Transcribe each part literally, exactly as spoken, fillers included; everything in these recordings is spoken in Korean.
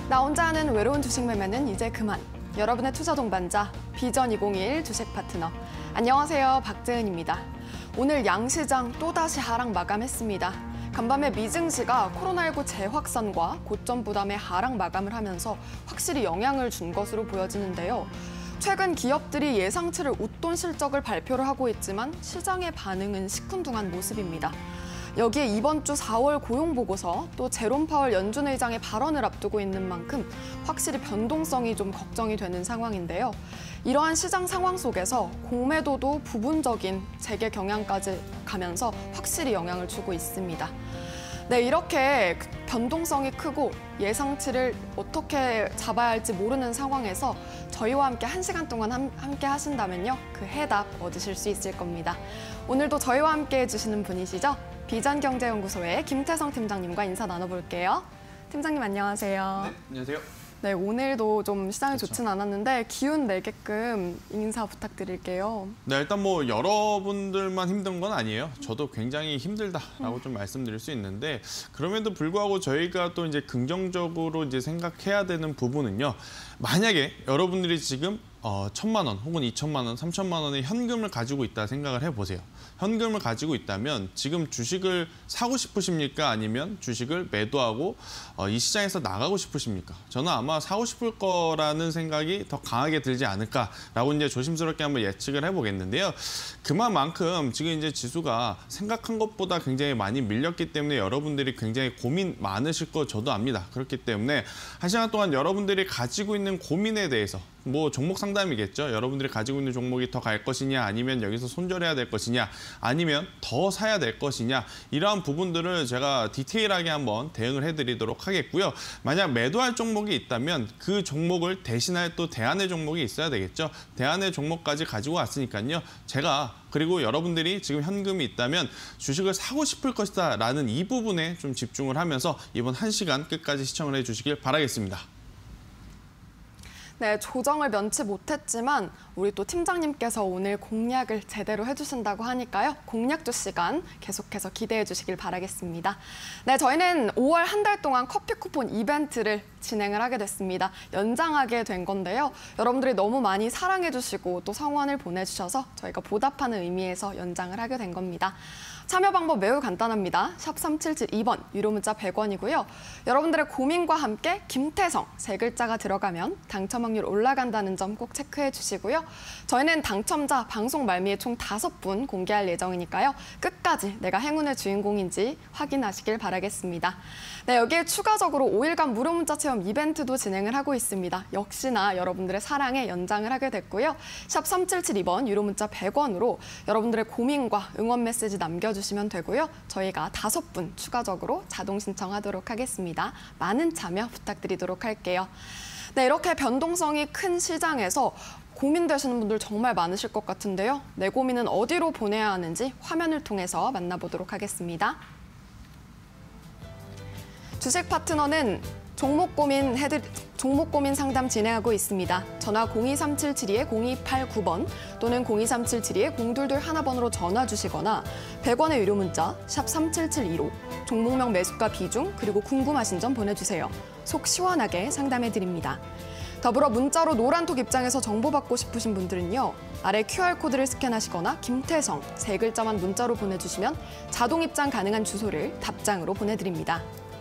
나 혼자 하는 외로운 주식 매매는 이제 그만. 여러분의 투자 동반자 비전 이천이십일 주식 파트너. 안녕하세요, 박재은입니다. 오늘 양시장 또다시 하락 마감했습니다. 간밤에 미증시가 코로나십구 재확산과 고점 부담의 하락 마감을 하면서 확실히 영향을 준 것으로 보여지는데요. 최근 기업들이 예상치를 웃돈 실적을 발표를 하고 있지만 시장의 반응은 시큰둥한 모습입니다. 여기에 이번 주 사월 고용보고서 또 제롬 파월 연준 의장의 발언을 앞두고 있는 만큼 확실히 변동성이 좀 걱정이 되는 상황인데요. 이러한 시장 상황 속에서 공매도도 부분적인 재개 경향까지 가면서 확실히 영향을 주고 있습니다. 네, 이렇게 변동성이 크고 예상치를 어떻게 잡아야 할지 모르는 상황에서 저희와 함께 한 시간 동안 함께 하신다면요, 그 해답 얻으실 수 있을 겁니다. 오늘도 저희와 함께 해주시는 분이시죠? 비전경제연구소의 김태성 팀장님과 인사 나눠볼게요. 팀장님 안녕하세요. 네, 안녕하세요. 네, 오늘도 좀 시장이 그렇죠. 좋진 않았는데 기운 내게끔 인사 부탁드릴게요. 네, 일단 뭐 여러분들만 힘든 건 아니에요. 저도 굉장히 힘들다라고 음. 좀 말씀드릴 수 있는데, 그럼에도 불구하고 저희가 또 이제 긍정적으로 이제 생각해야 되는 부분은요. 만약에 여러분들이 지금 어, 천만 원 혹은 이천만 원, 삼천만 원의 현금을 가지고 있다 생각을 해보세요. 현금을 가지고 있다면 지금 주식을 사고 싶으십니까? 아니면 주식을 매도하고 어, 이 시장에서 나가고 싶으십니까? 저는 아마 사고 싶을 거라는 생각이 더 강하게 들지 않을까라고 이제 조심스럽게 한번 예측을 해보겠는데요. 그만큼 지금 이제 지수가 생각한 것보다 굉장히 많이 밀렸기 때문에 여러분들이 굉장히 고민 많으실 거 저도 압니다. 그렇기 때문에 한 시간 동안 여러분들이 가지고 있는 고민에 대해서 뭐 종목 상담이겠죠. 여러분들이 가지고 있는 종목이 더 갈 것이냐, 아니면 여기서 손절해야 될 것이냐, 아니면 더 사야 될 것이냐, 이러한 부분들을 제가 디테일하게 한번 대응을 해드리도록 하겠고요. 만약 매도할 종목이 있다면 그 종목을 대신할 또 대안의 종목이 있어야 되겠죠. 대안의 종목까지 가지고 왔으니까요. 제가 그리고 여러분들이 지금 현금이 있다면 주식을 사고 싶을 것이다 라는 이 부분에 좀 집중을 하면서 이번 한 시간 끝까지 시청을 해주시길 바라겠습니다. 네, 조정을 면치 못했지만 우리 또 팀장님께서 오늘 공략을 제대로 해주신다고 하니까요. 공략주 시간 계속해서 기대해 주시길 바라겠습니다. 네, 저희는 오월 한 달 동안 커피 쿠폰 이벤트를 진행을 하게 됐습니다. 연장하게 된 건데요. 여러분들이 너무 많이 사랑해 주시고 또 성원을 보내주셔서 저희가 보답하는 의미에서 연장을 하게 된 겁니다. 참여 방법 매우 간단합니다. 샵 삼칠칠이 번, 유료 문자 백 원이고요. 여러분들의 고민과 함께 김태성 세 글자가 들어가면 당첨 확률 올라간다는 점 꼭 체크해 주시고요. 저희는 당첨자 방송 말미에 총 다섯 분 공개할 예정이니까요. 끝까지 내가 행운의 주인공인지 확인하시길 바라겠습니다. 네, 여기에 추가적으로 오 일간 무료 문자 체험 이벤트도 진행을 하고 있습니다. 역시나 여러분들의 사랑에 연장을 하게 됐고요. 샵 삼칠칠이 번, 유료 문자 백 원으로 여러분들의 고민과 응원 메시지 남겨주시면 되고요. 저희가 다섯 분 추가적으로 자동 신청하도록 하겠습니다. 많은 참여 부탁드리도록 할게요. 네, 이렇게 변동성이 큰 시장에서 고민되시는 분들 정말 많으실 것 같은데요. 내 고민은 어디로 보내야 하는지 화면을 통해서 만나보도록 하겠습니다. 주식 파트너는 종목 고민 해드 종목 고민 상담 진행하고 있습니다. 전화 공이 삼칠칠이 공이 팔구 번 또는 공이 삼칠칠이 공이이일 번으로 전화 주시거나 백 원의 유료 문자 샵 삼칠칠이로 종목명 매수가 비중 그리고 궁금하신 점 보내주세요. 속 시원하게 상담해 드립니다. 더불어 문자로 노란톡 입장에서 정보받고 싶으신 분들은요. 아래 큐알코드를 스캔하시거나 김태성 세 글자만 문자로 보내주시면 자동 입장 가능한 주소를 답장으로 보내드립니다.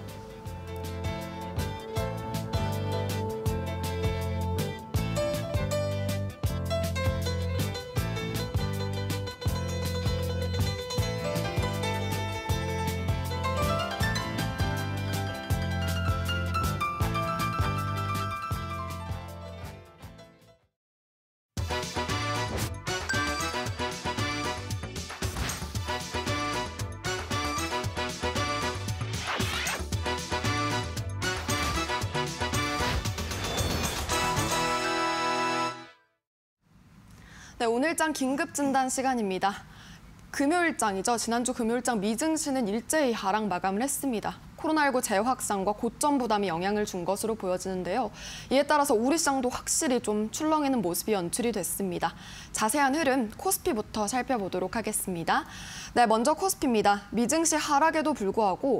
네, 오늘장 긴급 진단 시간입니다. 금요일장이죠. 지난주 금요일장 미증시는 일제히 하락 마감을 했습니다. 코로나십구 재확산과 고점 부담이 영향을 준 것으로 보여지는데요. 이에 따라서 우리 시장도 확실히 좀 출렁이는 모습이 연출이 됐습니다. 자세한 흐름 코스피부터 살펴보도록 하겠습니다. 네, 먼저 코스피입니다. 미증시 하락에도 불구하고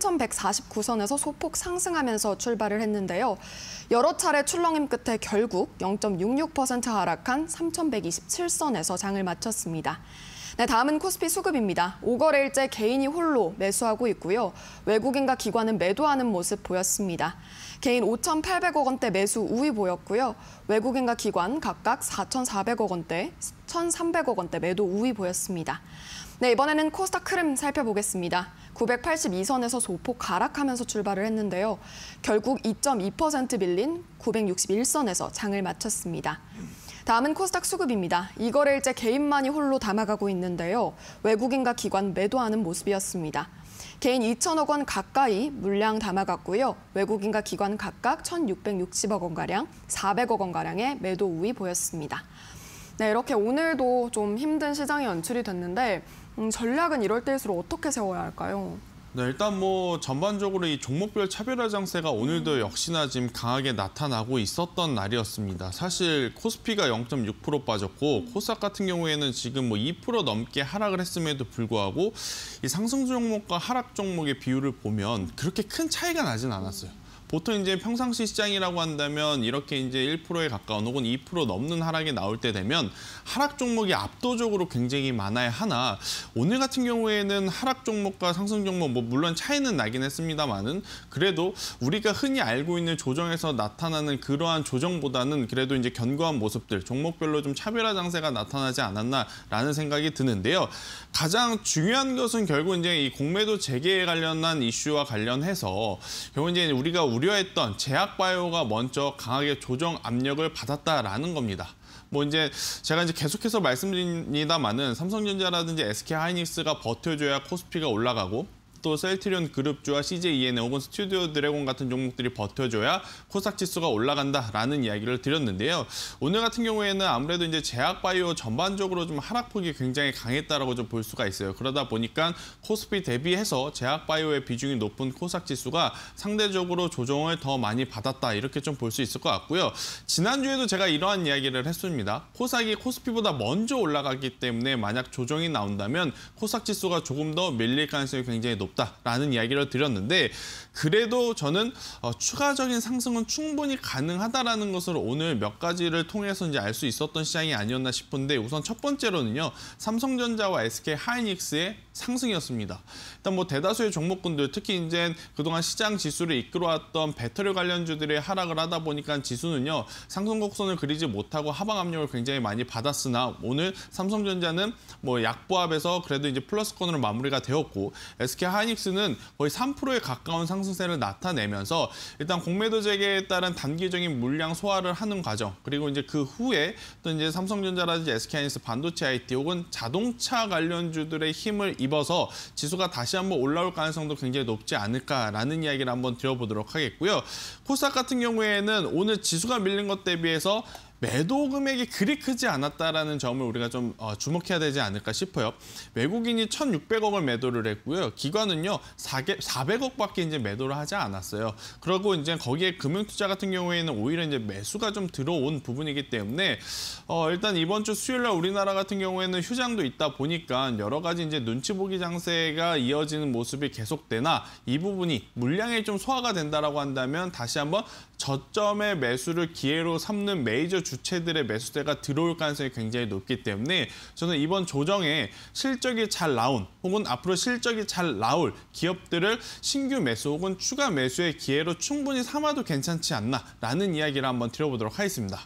삼천백사십구 선에서 소폭 상승하면서 출발을 했는데요. 여러 차례 출렁임 끝에 결국 영 점 육육 퍼센트 하락한 삼천백이십칠 선에서 장을 마쳤습니다. 네, 다음은 코스피 수급입니다. 오 거래일째 개인이 홀로 매수하고 있고요. 외국인과 기관은 매도하는 모습 보였습니다. 개인 오천팔백억 원대 매수 우위 보였고요. 외국인과 기관 각각 사천사백억 원대, 천삼백억 원대 매도 우위 보였습니다. 네, 이번에는 코스닥 흐름 살펴보겠습니다. 구백팔십이 선에서 소폭 하락하면서 출발을 했는데요. 결국 이 점 이 퍼센트 밀린 구백육십일 선에서 장을 마쳤습니다. 다음은 코스닥 수급입니다. 이 거래일째 개인만이 홀로 담아가고 있는데요. 외국인과 기관 매도하는 모습이었습니다. 개인 이천억 원 가까이 물량 담아갔고요. 외국인과 기관 각각 천육백육십억 원가량, 사백억 원가량의 매도 우위 보였습니다. 네, 이렇게 오늘도 좀 힘든 시장이 연출이 됐는데 음, 전략은 이럴 때일수록 어떻게 세워야 할까요? 네, 일단 뭐 전반적으로 이 종목별 차별화 장세가 오늘도 역시나 지금 강하게 나타나고 있었던 날이었습니다. 사실 코스피가 영 점 육 퍼센트 빠졌고 코스닥 같은 경우에는 지금 뭐 이 퍼센트 넘게 하락을 했음에도 불구하고 이 상승 종목과 하락 종목의 비율을 보면 그렇게 큰 차이가 나진 않았어요. 보통 이제 평상시 시장이라고 한다면 이렇게 이제 일 퍼센트에 가까운 혹은 이 퍼센트 넘는 하락이 나올 때 되면 하락 종목이 압도적으로 굉장히 많아야 하나 오늘 같은 경우에는 하락 종목과 상승 종목 뭐 물론 차이는 나긴 했습니다만은 그래도 우리가 흔히 알고 있는 조정에서 나타나는 그러한 조정보다는 그래도 이제 견고한 모습들 종목별로 좀 차별화 장세가 나타나지 않았나라는 생각이 드는데요. 가장 중요한 것은 결국 이제 이 공매도 재개에 관련한 이슈와 관련해서 결국 이제 우리가 우려했던 제약바이오가 먼저 강하게 조정 압력을 받았다라는 겁니다. 뭐 이제 제가 이제 계속해서 말씀드립니다만은 삼성전자라든지 에스케이하이닉스가 버텨줘야 코스피가 올라가고 또 셀트리온 그룹주와 씨제이이엔에이 혹은 스튜디오 드래곤 같은 종목들이 버텨줘야 코스닥 지수가 올라간다라는 이야기를 드렸는데요. 오늘 같은 경우에는 아무래도 이제 제약바이오 전반적으로 좀 하락폭이 굉장히 강했다라고 좀 볼 수가 있어요. 그러다 보니까 코스피 대비해서 제약바이오의 비중이 높은 코스닥 지수가 상대적으로 조정을 더 많이 받았다 이렇게 좀 볼 수 있을 것 같고요. 지난주에도 제가 이러한 이야기를 했습니다. 코스닥이 코스피보다 먼저 올라가기 때문에 만약 조정이 나온다면 코스닥 지수가 조금 더 밀릴 가능성이 굉장히 높다. 높다라는 이야기를 드렸는데 그래도 저는 어, 추가적인 상승은 충분히 가능하다라는 것을 오늘 몇 가지를 통해서 이제 알 수 있었던 시장이 아니었나 싶은데 우선 첫 번째로는요. 삼성전자와 에스케이하이닉스의 상승이었습니다. 일단 뭐 대다수의 종목군들 특히 이제 그동안 시장 지수를 이끌어왔던 배터리 관련주들의 하락을 하다 보니까 지수는요. 상승 곡선을 그리지 못하고 하방 압력을 굉장히 많이 받았으나 오늘 삼성전자는 뭐 약보합에서 그래도 이제 플러스권으로 마무리가 되었고 에스케이하이닉스는 거의 삼 퍼센트에 가까운 상승세를 나타내면서 일단 공매도 재개에 따른 단기적인 물량 소화를 하는 과정 그리고 이제 그 후에 또 이제 삼성전자라든지 에스케이하이닉스 반도체 아이티 혹은 자동차 관련주들의 힘을 입어서 지수가 다시 한번 올라올 가능성도 굉장히 높지 않을까라는 이야기를 한번 드려보도록 하겠고요. 코스닥 같은 경우에는 오늘 지수가 밀린 것 대비해서 매도 금액이 그리 크지 않았다라는 점을 우리가 좀 주목해야 되지 않을까 싶어요. 외국인이 천육백억을 매도를 했고요. 기관은요 사백억밖에 이제 매도를 하지 않았어요. 그리고 이제 거기에 금융투자 같은 경우에는 오히려 이제 매수가 좀 들어온 부분이기 때문에 어, 일단 이번 주 수요일날 우리나라 같은 경우에는 휴장도 있다 보니까 여러 가지 이제 눈치 보기 장세가 이어지는 모습이 계속되나 이 부분이 물량이 좀 소화가 된다라고 한다면 다시 한번 저점의 매수를 기회로 삼는 메이저 주체들의 매수세가 들어올 가능성이 굉장히 높기 때문에 저는 이번 조정에 실적이 잘 나온 혹은 앞으로 실적이 잘 나올 기업들을 신규 매수 혹은 추가 매수의 기회로 충분히 삼아도 괜찮지 않나라는 이야기를 한번 드려보도록 하겠습니다.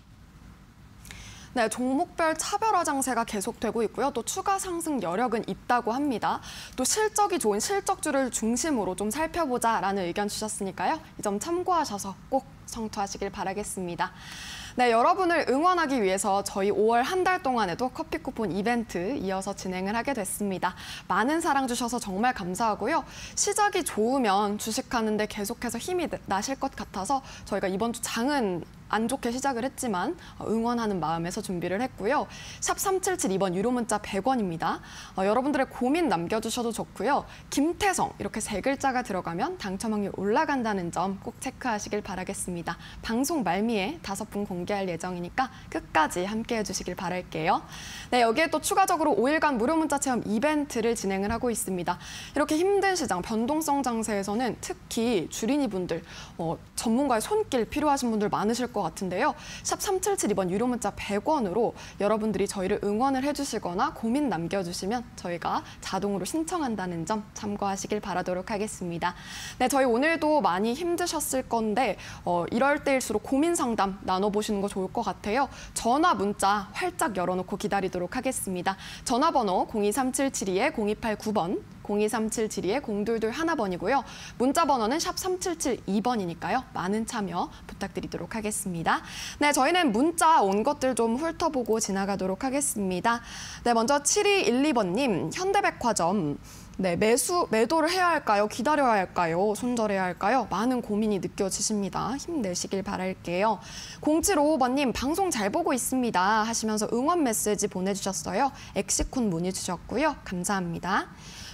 네, 종목별 차별화 장세가 계속되고 있고요. 또 추가 상승 여력은 있다고 합니다. 또 실적이 좋은 실적주를 중심으로 좀 살펴보자라는 의견 주셨으니까요. 이 점 참고하셔서 꼭 성투하시길 바라겠습니다. 네, 여러분을 응원하기 위해서 저희 오월 한 달 동안에도 커피 쿠폰 이벤트 이어서 진행을 하게 됐습니다. 많은 사랑 주셔서 정말 감사하고요. 시작이 좋으면 주식하는데 계속해서 힘이 나실 것 같아서 저희가 이번 주 장은 안 좋게 시작을 했지만 응원하는 마음에서 준비를 했고요. 샵 삼칠칠이 번 유료 문자 백 원입니다. 어, 여러분들의 고민 남겨주셔도 좋고요. 김태성 이렇게 세 글자가 들어가면 당첨 확률 올라간다는 점 꼭 체크하시길 바라겠습니다. 방송 말미에 다섯 분 공개할 예정이니까 끝까지 함께해 주시길 바랄게요. 네, 여기에 또 추가적으로 오 일간 무료 문자 체험 이벤트를 진행을 하고 있습니다. 이렇게 힘든 시장, 변동성 장세에서는 특히 주린이 분들, 어, 전문가의 손길 필요하신 분들 많으실 것 같은데요. 샵 삼칠칠이 번 유료 문자 백 원으로 여러분들이 저희를 응원을 해주시거나 고민 남겨주시면 저희가 자동으로 신청한다는 점 참고하시길 바라도록 하겠습니다. 네, 저희 오늘도 많이 힘드셨을 건데 어, 이럴 때일수록 고민 상담 나눠보시는 거 좋을 것 같아요. 전화, 문자 활짝 열어놓고 기다리도록 하겠습니다. 전화번호 공이 삼칠칠이 공이팔구 번, 공이 삼칠칠이 공이이일 번이고요. 문자 번호는 샵 삼칠칠이 번이니까요. 많은 참여 부탁드리도록 하겠습니다. 네, 저희는 문자 온 것들 좀 훑어보고 지나가도록 하겠습니다. 네, 먼저 칠이일이 번님, 현대백화점. 네, 매수, 매도를 해야 할까요? 기다려야 할까요? 손절해야 할까요? 많은 고민이 느껴지십니다. 힘내시길 바랄게요. 공칠오오 번님, 방송 잘 보고 있습니다 하시면서 응원 메시지 보내주셨어요. 엑시콘 문의 주셨고요. 감사합니다.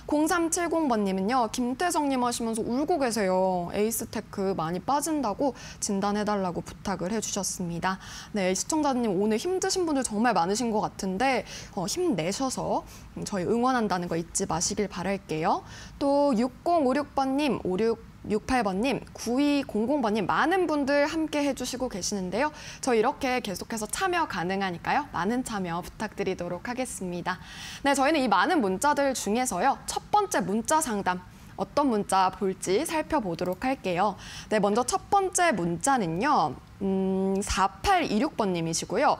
공삼칠공 번님은요. 김태성님 하시면서 울고 계세요. 에이스테크 많이 빠진다고 진단해달라고 부탁을 해주셨습니다. 네, 시청자님 오늘 힘드신 분들 정말 많으신 것 같은데 어, 힘내셔서 저희 응원한다는 거 잊지 마시길 바랄게요. 또 육공오육 번님, 오육육팔 번님, 구이공공 번님 많은 분들 함께 해주시고 계시는데요. 저 이렇게 계속해서 참여 가능하니까요. 많은 참여 부탁드리도록 하겠습니다. 네, 저희는 이 많은 문자들 중에서요. 첫 번째 문자 상담. 어떤 문자 볼지 살펴보도록 할게요. 네, 먼저 첫 번째 문자는요. 음, 사팔이육 번님이시고요.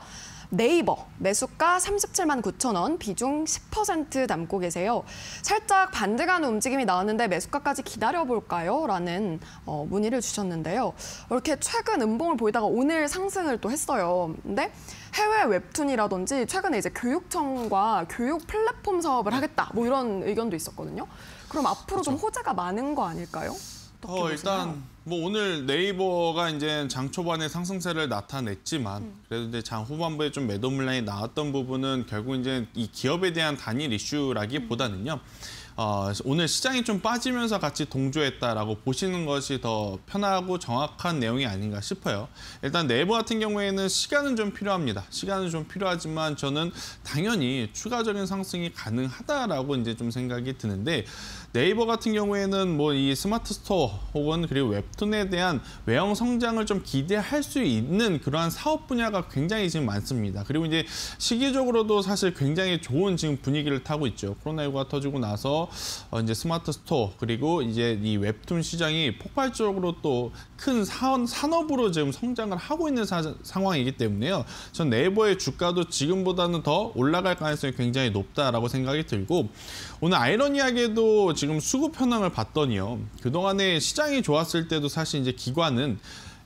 네이버 매수가 삼십칠만 구천 원, 비중 십 퍼센트 남고 계세요. 살짝 반대가는 움직임이 나왔는데 매수가까지 기다려볼까요? 라는 어, 문의를 주셨는데요. 이렇게 최근 음봉을 보이다가 오늘 상승을 또 했어요. 근데 해외 웹툰이라든지 최근에 이제 교육청과 교육 플랫폼 사업을 하겠다 뭐 이런 의견도 있었거든요. 그럼 앞으로 좀 호재가 많은 거 아닐까요? 어, 일단 뭐 오늘 네이버가 이제 장 초반에 상승세를 나타냈지만 음. 그래도 이제 장 후반부에 좀 매도 물량이 나왔던 부분은 결국 이제 이 기업에 대한 단일 이슈라기보다는요. 어, 오늘 시장이 좀 빠지면서 같이 동조했다라고 보시는 것이 더 편하고 정확한 내용이 아닌가 싶어요. 일단 네이버 같은 경우에는 시간은 좀 필요합니다. 시간은 좀 필요하지만 저는 당연히 추가적인 상승이 가능하다라고 이제 좀 생각이 드는데 네이버 같은 경우에는 뭐 이 스마트 스토어 혹은 그리고 웹툰에 대한 외형 성장을 좀 기대할 수 있는 그러한 사업 분야가 굉장히 지금 많습니다. 그리고 이제 시기적으로도 사실 굉장히 좋은 지금 분위기를 타고 있죠. 코로나십구가 터지고 나서 어 이제 스마트 스토어 그리고 이제 이 웹툰 시장이 폭발적으로 또 큰 산업으로 지금 성장을 하고 있는 사, 상황이기 때문에요. 전 네이버의 주가도 지금보다는 더 올라갈 가능성이 굉장히 높다라고 생각이 들고 오늘 아이러니하게도 지금 수급 현황을 봤더니요. 그동안에 시장이 좋았을 때도 사실 이제 기관은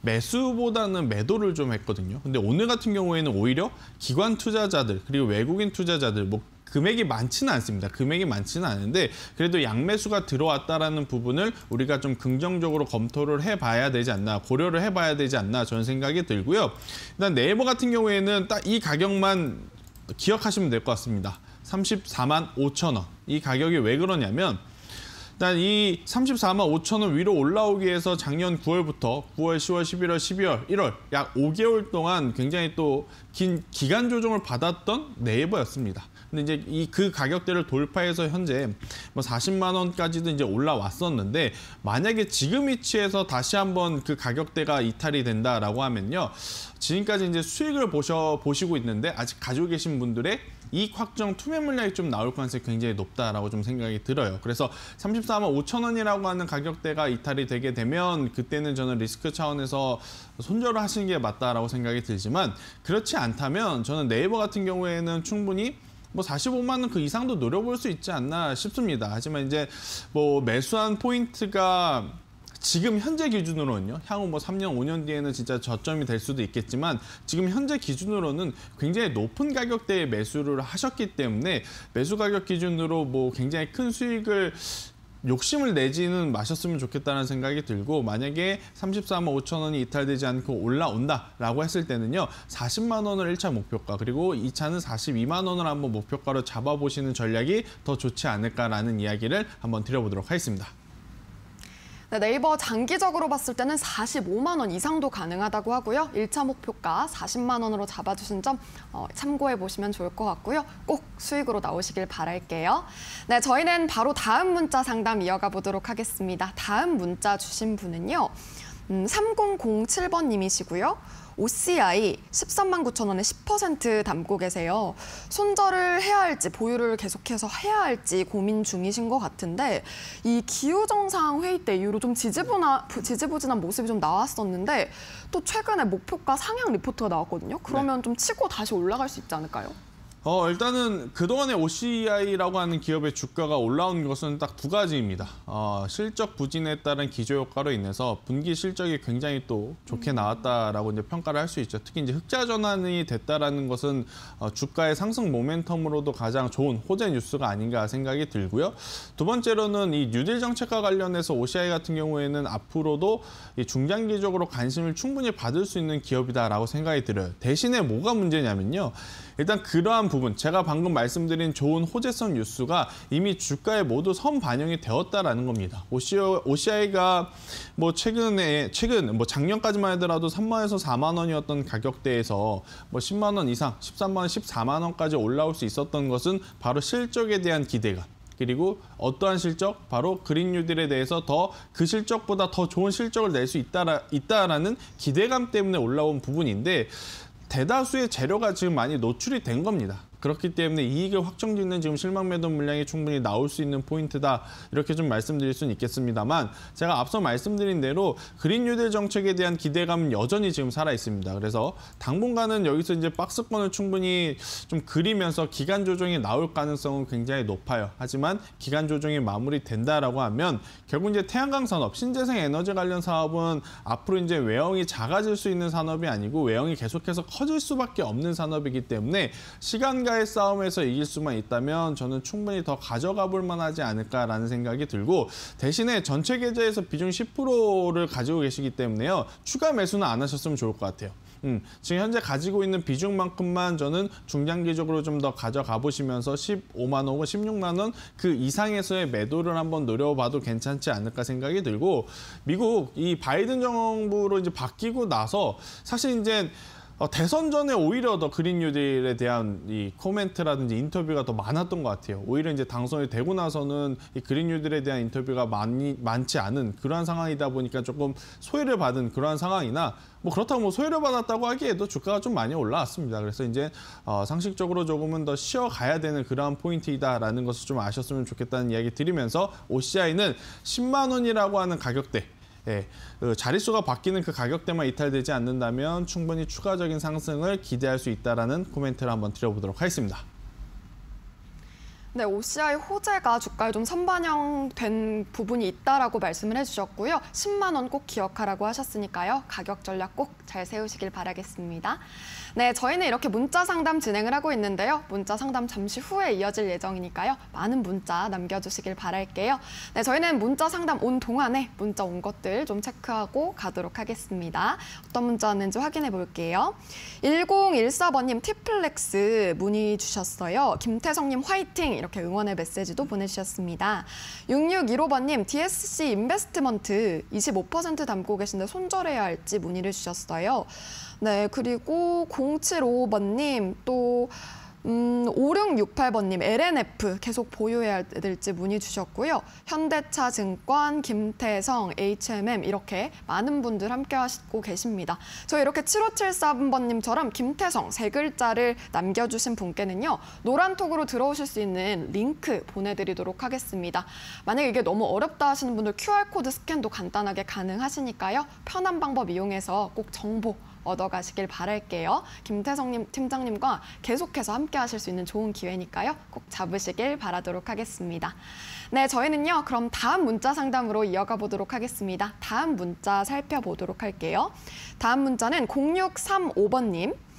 매수보다는 매도를 좀 했거든요. 근데 오늘 같은 경우에는 오히려 기관 투자자들 그리고 외국인 투자자들 뭐 금액이 많지는 않습니다. 금액이 많지는 않은데 그래도 양매수가 들어왔다라는 부분을 우리가 좀 긍정적으로 검토를 해봐야 되지 않나, 고려를 해봐야 되지 않나 저는 생각이 들고요. 일단 네이버 같은 경우에는 딱 이 가격만 기억하시면 될 것 같습니다. 삼십사만 오천 원. 이 가격이 왜 그러냐면 일단 이 삼십사만 오천 원 위로 올라오기 위해서 작년 구월부터 구월, 시월, 십일월, 십이월, 일월 약 오 개월 동안 굉장히 또 긴 기간 조정을 받았던 네이버였습니다. 근데 이제 이 그 가격대를 돌파해서 현재 뭐 사십만 원까지도 이제 올라왔었는데 만약에 지금 위치에서 다시 한번 그 가격대가 이탈이 된다라고 하면요. 지금까지 이제 수익을 보셔 보시고 있는데 아직 가지고 계신 분들의 이익 확정 투매 물량이 좀 나올 가능성이 굉장히 높다라고 좀 생각이 들어요. 그래서 삼십사만 오천 원이라고 하는 가격대가 이탈이 되게 되면 그때는 저는 리스크 차원에서 손절을 하시는 게 맞다라고 생각이 들지만 그렇지 않다면 저는 네이버 같은 경우에는 충분히 뭐 사십오만 원 그 이상도 노려볼 수 있지 않나 싶습니다. 하지만 이제 뭐 매수한 포인트가 지금 현재 기준으로는요. 향후 뭐 삼 년, 오 년 뒤에는 진짜 저점이 될 수도 있겠지만 지금 현재 기준으로는 굉장히 높은 가격대에 매수를 하셨기 때문에 매수 가격 기준으로 뭐 굉장히 큰 수익을 욕심을 내지는 마셨으면 좋겠다는 생각이 들고 만약에 삼십사만 오천 원이 이탈되지 않고 올라온다라고 했을 때는요. 사십만 원을 일 차 목표가 그리고 이 차는 사십이만 원을 한번 목표가로 잡아보시는 전략이 더 좋지 않을까라는 이야기를 한번 드려보도록 하겠습니다. 네, 네이버 장기적으로 봤을 때는 사십오만 원 이상도 가능하다고 하고요. 일 차 목표가 사십만 원으로 잡아주신 점 어, 참고해 보시면 좋을 것 같고요. 꼭 수익으로 나오시길 바랄게요. 네, 저희는 바로 다음 문자 상담 이어가 보도록 하겠습니다. 다음 문자 주신 분은요. 음, 삼공공칠 번님이시고요. 오씨아이 십삼만 구천 원에 십 퍼센트 담고 계세요. 손절을 해야 할지 보유를 계속해서 해야 할지 고민 중이신 것 같은데 이 기후정상 회의 때 이후로 좀 지지부나, 지지부진한 모습이 좀 나왔었는데 또 최근에 목표가 상향 리포트가 나왔거든요. 그러면 네. 좀 치고 다시 올라갈 수 있지 않을까요? 어, 일단은 그동안에 오씨아이라고 하는 기업의 주가가 올라온 것은 딱 두 가지입니다. 어, 실적 부진에 따른 기저효과로 인해서 분기 실적이 굉장히 또 좋게 나왔다라고 이제 평가를 할 수 있죠. 특히 이제 흑자 전환이 됐다라는 것은 어, 주가의 상승 모멘텀으로도 가장 좋은 호재 뉴스가 아닌가 생각이 들고요. 두 번째로는 이 뉴딜 정책과 관련해서 오씨아이 같은 경우에는 앞으로도 이 중장기적으로 관심을 충분히 받을 수 있는 기업이다라고 생각이 들어요. 대신에 뭐가 문제냐면요. 일단 그러한 부분, 제가 방금 말씀드린 좋은 호재성 뉴스가 이미 주가에 모두 선 반영이 되었다라는 겁니다. 오씨아이가 뭐 최근에 최근 뭐 작년까지만 하더라도 삼만에서 사만 원이었던 가격대에서 뭐 십만 원 이상, 십삼만 원, 십사만 원까지 올라올 수 있었던 것은 바로 실적에 대한 기대감. 그리고 어떠한 실적? 바로 그린 뉴딜에 대해서 더 그 실적보다 더 좋은 실적을 낼 수 있다라, 있다라는 기대감 때문에 올라온 부분인데 대다수의 재료가 지금 많이 노출이 된 겁니다. 그렇기 때문에 이익을 확정짓는 지금 실망 매도 물량이 충분히 나올 수 있는 포인트다. 이렇게 좀 말씀드릴 수는 있겠습니다만 제가 앞서 말씀드린 대로 그린 뉴딜 정책에 대한 기대감은 여전히 지금 살아 있습니다. 그래서 당분간은 여기서 이제 박스권을 충분히 좀 그리면서 기간 조정이 나올 가능성은 굉장히 높아요. 하지만 기간 조정이 마무리된다라고 하면 결국 이제 태양광 산업, 신재생 에너지 관련 사업은 앞으로 이제 외형이 작아질 수 있는 산업이 아니고 외형이 계속해서 커질 수밖에 없는 산업이기 때문에 시간과 의 싸움에서 이길 수만 있다면 저는 충분히 더 가져가 볼 만하지 않을까라는 생각이 들고 대신에 전체 계좌에서 비중 십 퍼센트를 가지고 계시기 때문에요. 추가 매수는 안 하셨으면 좋을 것 같아요. 음, 지금 현재 가지고 있는 비중만큼만 저는 중장기적으로 좀 더 가져가 보시면서 십오만 원 혹은 십육만 원 그 이상에서의 매도를 한번 노려봐도 괜찮지 않을까 생각이 들고 미국 이 바이든 정부로 이제 바뀌고 나서 사실 이제 어, 대선 전에 오히려 더 그린 뉴딜에 대한 이 코멘트라든지 인터뷰가 더 많았던 것 같아요. 오히려 이제 당선이 되고 나서는 이 그린 뉴딜에 대한 인터뷰가 많이, 많지 않은 그러한 상황이다 보니까 조금 소외를 받은 그러한 상황이나 뭐 그렇다고 뭐 소외를 받았다고 하기에도 주가가 좀 많이 올라왔습니다. 그래서 이제 어, 상식적으로 조금은 더 쉬어가야 되는 그러한 포인트이다라는 것을 좀 아셨으면 좋겠다는 이야기 드리면서 오씨아이는 십만 원이라고 하는 가격대 예, 그 자릿수가 바뀌는 그 가격대만 이탈되지 않는다면 충분히 추가적인 상승을 기대할 수 있다라는 코멘트를 한번 드려보도록 하겠습니다. 네, 오씨아이 호재가 주가에 좀 선반영된 부분이 있다라고 말씀을 해주셨고요. 십만 원 꼭 기억하라고 하셨으니까요. 가격 전략 꼭 잘 세우시길 바라겠습니다. 네, 저희는 이렇게 문자 상담 진행을 하고 있는데요. 문자 상담 잠시 후에 이어질 예정이니까요. 많은 문자 남겨주시길 바랄게요. 네, 저희는 문자 상담 온 동안에 문자 온 것들 좀 체크하고 가도록 하겠습니다. 어떤 문자 왔는지 확인해 볼게요. 일공일사 번님 티플렉스 문의 주셨어요. 김태성님 화이팅! 이렇게 응원의 메시지도 보내주셨습니다. 육육일오 번님 디에스씨 인베스트먼트 이십오 퍼센트 담고 계신데 손절해야 할지 문의를 주셨어요. 네, 그리고 공칠오오 번님 또 음, 오육육팔 번님 엘엔에프 계속 보유해야 될지 문의 주셨고요. 현대차증권, 김태성, 에이치엠엠 이렇게 많은 분들 함께 하시고 계십니다. 저희 이렇게 칠오칠삼 번님처럼 김태성 세 글자를 남겨주신 분께는요. 노란톡으로 들어오실 수 있는 링크 보내드리도록 하겠습니다. 만약에 이게 너무 어렵다 하시는 분들 큐알코드 스캔도 간단하게 가능하시니까요. 편한 방법 이용해서 꼭 정보 얻어가시길 바랄게요. 김태성님 팀장님과 계속해서 함께 하실 수 있는 좋은 기회니까요. 꼭 잡으시길 바라도록 하겠습니다. 네, 저희는요. 그럼 다음 문자 상담으로 이어가 보도록 하겠습니다. 다음 문자 살펴보도록 할게요. 다음 문자는 공육삼오 번님.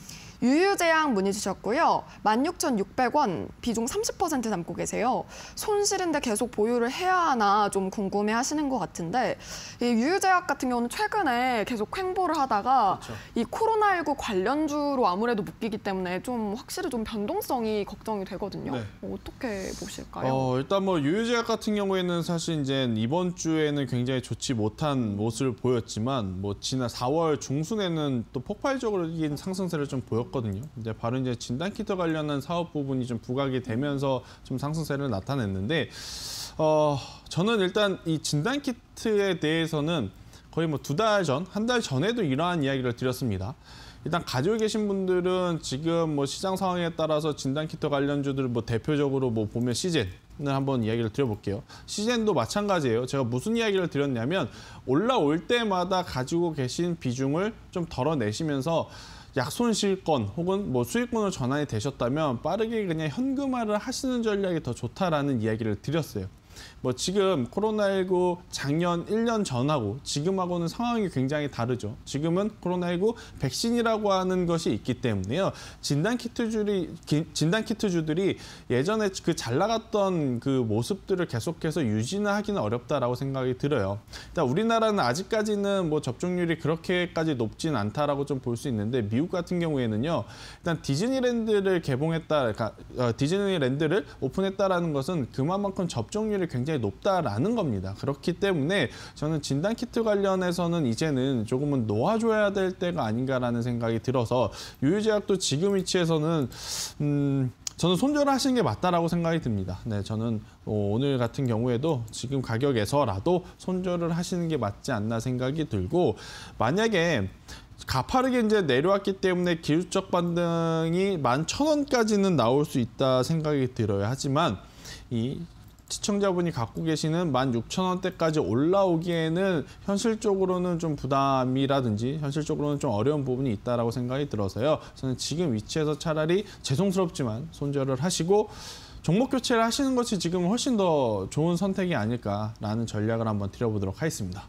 유유제약 문의 주셨고요. 만 육천육백 원 비중 삼십 퍼센트 담고 계세요. 손실인데 계속 보유를 해야 하나 좀 궁금해 하시는 것 같은데 이 유유제약 같은 경우는 최근에 계속 횡보를 하다가 그렇죠. 이 코로나십구 관련주로 아무래도 묶이기 때문에 좀 확실히 좀 변동성이 걱정이 되거든요. 네. 어, 어떻게 보실까요? 어, 일단 뭐 유유제약 같은 경우에는 사실 이제 이번 주에는 굉장히 좋지 못한 모습을 보였지만 뭐 지난 사월 중순에는 또 폭발적인 상승세를 좀 보였거든요. 이제 바로 이제 진단키트 관련한 사업 부분이 좀 부각이 되면서 좀 상승세를 나타냈는데 어, 저는 일단 이 진단키트에 대해서는 거의 뭐 두 달 전, 한 달 전에도 이러한 이야기를 드렸습니다. 일단 가지고 계신 분들은 지금 뭐 시장 상황에 따라서 진단키트 관련주들 뭐 대표적으로 뭐 보면 시젠을 한번 이야기를 드려볼게요. 시젠도 마찬가지예요. 제가 무슨 이야기를 드렸냐면 올라올 때마다 가지고 계신 비중을 좀 덜어내시면서 약손실권 혹은 뭐 수익권으로 전환이 되셨다면 빠르게 그냥 현금화를 하시는 전략이 더 좋다라는 이야기를 드렸어요. 뭐 지금 코로나십구 작년 일 년 전하고 지금하고는 상황이 굉장히 다르죠. 지금은 코로나십구 백신이라고 하는 것이 있기 때문에요. 진단키트주들이 진단키트주들이 예전에 그 잘 나갔던 그 모습들을 계속해서 유지는 하기는 어렵다라고 생각이 들어요. 일단 우리나라는 아직까지는 뭐 접종률이 그렇게까지 높진 않다라고 좀 볼 수 있는데 미국 같은 경우에는요. 일단 디즈니랜드를 개봉했다, 그러니까 디즈니랜드를 오픈했다라는 것은 그만큼 접종률이 굉장히 높다라는 겁니다. 그렇기 때문에 저는 진단키트 관련해서는 이제는 조금은 놓아줘야 될 때가 아닌가라는 생각이 들어서 유유제약도 지금 위치에서는 음, 저는 손절을 하시는 게 맞다라고 생각이 듭니다. 네, 저는 오늘 같은 경우에도 지금 가격에서라도 손절을 하시는 게 맞지 않나 생각이 들고 만약에 가파르게 이제 내려왔기 때문에 기술적 반등이 만 천 원까지는 나올 수 있다 생각이 들어요. 하지만 이 시청자분이 갖고 계시는 만 육천 원대까지 올라오기에는 현실적으로는 좀 부담이라든지 현실적으로는 좀 어려운 부분이 있다라고 생각이 들어서요. 저는 지금 위치에서 차라리 죄송스럽지만 손절을 하시고 종목 교체를 하시는 것이 지금 훨씬 더 좋은 선택이 아닐까라는 전략을 한번 드려보도록 하겠습니다.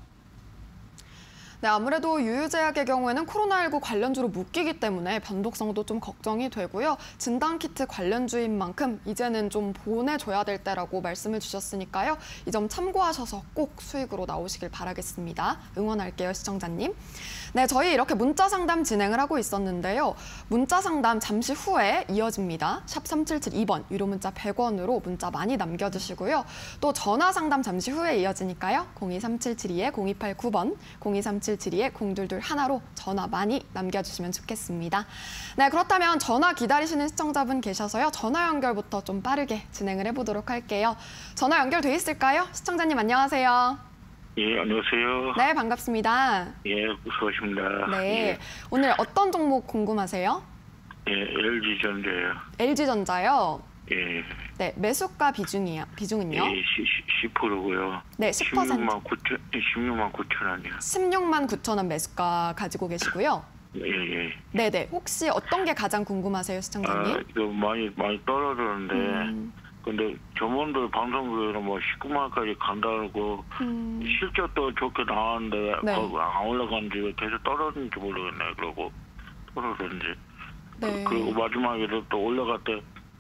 네, 아무래도 유유제약의 경우에는 코로나십구 관련주로 묶이기 때문에 변동성도 좀 걱정이 되고요. 진단키트 관련주인 만큼 이제는 좀 보내줘야 될 때라고 말씀을 주셨으니까요. 이 점 참고하셔서 꼭 수익으로 나오시길 바라겠습니다. 응원할게요, 시청자님. 네, 저희 이렇게 문자 상담 진행을 하고 있었는데요. 문자 상담 잠시 후에 이어집니다. 샵 삼칠칠이 번 유료 문자 백 원으로 문자 많이 남겨주시고요. 또 전화 상담 잠시 후에 이어지니까요. 공이 삼칠칠이 공이팔구 번, 공이 삼칠칠이 공이팔구 하나로 전화 많이 남겨주시면 좋겠습니다. 네, 그렇다면 전화 기다리시는 시청자분 계셔서요. 전화 연결부터 좀 빠르게 진행을 해보도록 할게요. 전화 연결돼 있을까요? 시청자님 안녕하세요. 예, 안녕하세요. 네, 반갑습니다. 예, 수고하십니다. 네, 예, 오늘 어떤 종목 궁금하세요? 예, 엘지전자요. 엘지전자요. 예, 네, 매수가 비중이요. 비중은요? 예, 십 퍼센트고요. 네, 십 퍼센트. 십육만 구천, 십육만 구천 원이요. 십육만 구천 원 매수가 가지고 계시고요. 예, 예. 네, 네. 혹시 어떤 게 가장 궁금하세요, 아, 시청자님? 이거 많이 많이 떨어졌는데, 음, 근데 저번도 방송국에는 뭐 십구만 원까지 간다고 음, 실적도 좋게 나왔는데 네. 거기 안 올라간지 계속 떨어졌는지 모르겠네. 그러고 떨어졌는지. 네. 그리고 마지막에도 또 올라갈 때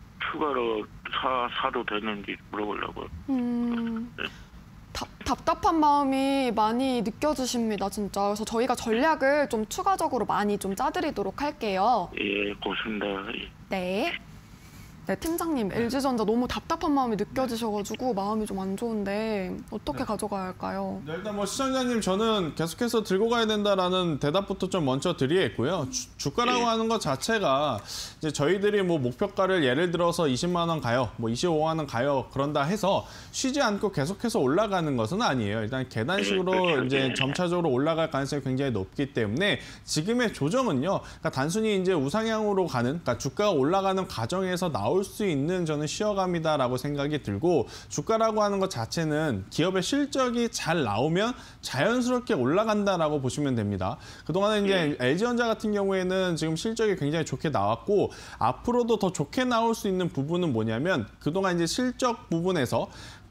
추가로 사 사도 되는지 물어보려고요. 음, 네. 답, 답답한 마음이 많이 느껴지십니다, 진짜. 그래서 저희가 전략을 좀 추가적으로 많이 좀 짜드리도록 할게요. 예, 고맙습니다. 예. 네. 네, 팀장님, 엘지전자 너무 답답한 마음이 느껴지셔가지고 마음이 좀 안 좋은데 어떻게 네. 가져가야 할까요? 네, 일단 뭐 시청자님 저는 계속해서 들고 가야 된다라는 대답부터 좀 먼저 드리겠고요. 주, 주가라고 예. 하는 것 자체가 이제 저희들이 뭐 목표가를 예를 들어서 이십만 원 가요, 뭐 이십오만 원 가요 그런다 해서 쉬지 않고 계속해서 올라가는 것은 아니에요. 일단 계단식으로 예, 그렇죠. 이제 예. 점차적으로 올라갈 가능성이 굉장히 높기 때문에 지금의 조정은요, 그러니까 단순히 이제 우상향으로 가는, 그러니까 주가가 올라가는 과정에서 나올 수 있는 저는 쉬어감이다라고 생각이 들고 주가라고 하는 것 자체는 기업의 실적이 잘 나오면 자연스럽게 올라간다라고 보시면 됩니다. 그동안에 이제 엘지전자 같은 경우에는 지금 실적이 굉장히 좋게 나왔고 앞으로도 더 좋게 나올 수 있는 부분은 뭐냐면 그동안 이제 실적 부분에서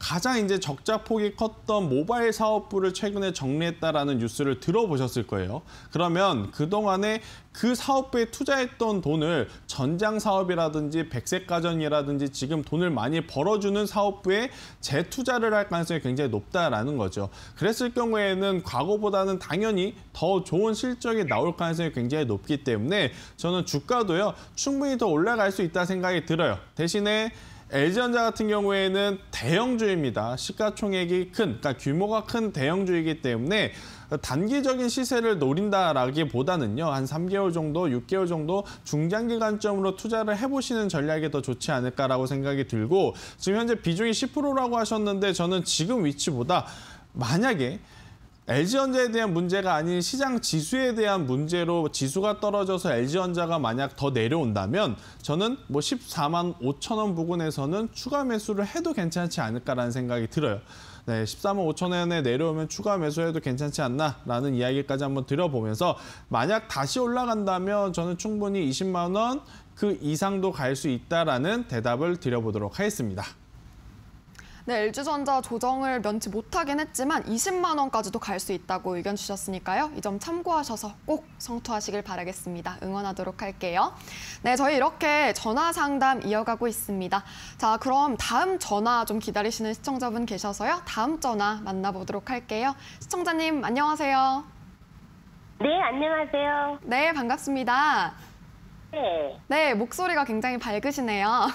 가장 이제 적자 폭이 컸던 모바일 사업부를 최근에 정리했다라는 뉴스를 들어보셨을 거예요. 그러면 그동안에 그 사업부에 투자했던 돈을 전장 사업이라든지 백색 가전이라든지 지금 돈을 많이 벌어주는 사업부에 재투자를 할 가능성이 굉장히 높다라는 거죠. 그랬을 경우에는 과거보다는 당연히 더 좋은 실적이 나올 가능성이 굉장히 높기 때문에 저는 주가도요 충분히 더 올라갈 수 있다 생각이 들어요. 대신에 엘지전자 같은 경우에는 대형주입니다. 시가총액이 큰, 그러니까 규모가 큰 대형주이기 때문에 단기적인 시세를 노린다라기보다는요. 한 삼 개월 정도, 육 개월 정도 중장기 관점으로 투자를 해보시는 전략이 더 좋지 않을까라고 생각이 들고 지금 현재 비중이 십 퍼센트라고 하셨는데 저는 지금 위치보다 만약에 엘지전자에 대한 문제가 아닌 시장 지수에 대한 문제로 지수가 떨어져서 엘지전자가 만약 더 내려온다면 저는 뭐 십사만 오천 원 부근에서는 추가 매수를 해도 괜찮지 않을까라는 생각이 들어요. 네, 십사만 오천 원에 내려오면 추가 매수해도 괜찮지 않나라는 이야기까지 한번 드려보면서 만약 다시 올라간다면 저는 충분히 이십만 원 그 이상도 갈 수 있다라는 대답을 드려보도록 하겠습니다. 네, 엘지전자 조정을 면치 못하긴 했지만 이십만 원까지도 갈 수 있다고 의견 주셨으니까요. 이 점 참고하셔서 꼭 성투하시길 바라겠습니다. 응원하도록 할게요. 네, 저희 이렇게 전화 상담 이어가고 있습니다. 자, 그럼 다음 전화 좀 기다리시는 시청자분 계셔서요. 다음 전화 만나보도록 할게요. 시청자님, 안녕하세요. 네, 안녕하세요. 네, 반갑습니다. 네. 네, 목소리가 굉장히 밝으시네요.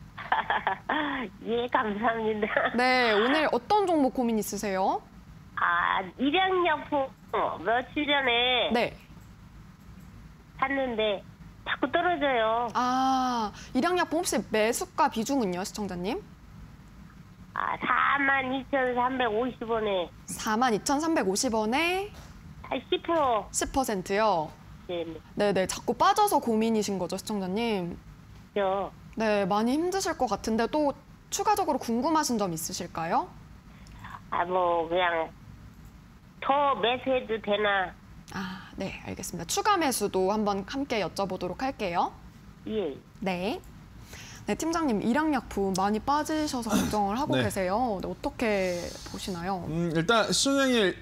예, 감사합니다. 네, 오늘 어떤 종목 고민 있으세요? 아, 일양약품 며칠 전에 네. 샀는데 자꾸 떨어져요. 아, 일양약품 혹시 매수가 비중은요, 시청자님? 아, 사만 이천삼백오십 원에 사만 이천삼백오십 원에 한 십 퍼센트. 십 퍼센트요? 네, 네네, 자꾸 빠져서 고민이신 거죠, 시청자님? 네. 네, 많이 힘드실 것 같은데 또 추가적으로 궁금하신 점 있으실까요? 아, 뭐 그냥 더 매수해도 되나? 아, 네, 알겠습니다. 추가 매수도 한번 함께 여쭤보도록 할게요. 예. 네. 네, 팀장님, 일양약품 많이 빠지셔서 걱정을 하고 네. 계세요. 네, 어떻게 보시나요? 음, 일단 시청자님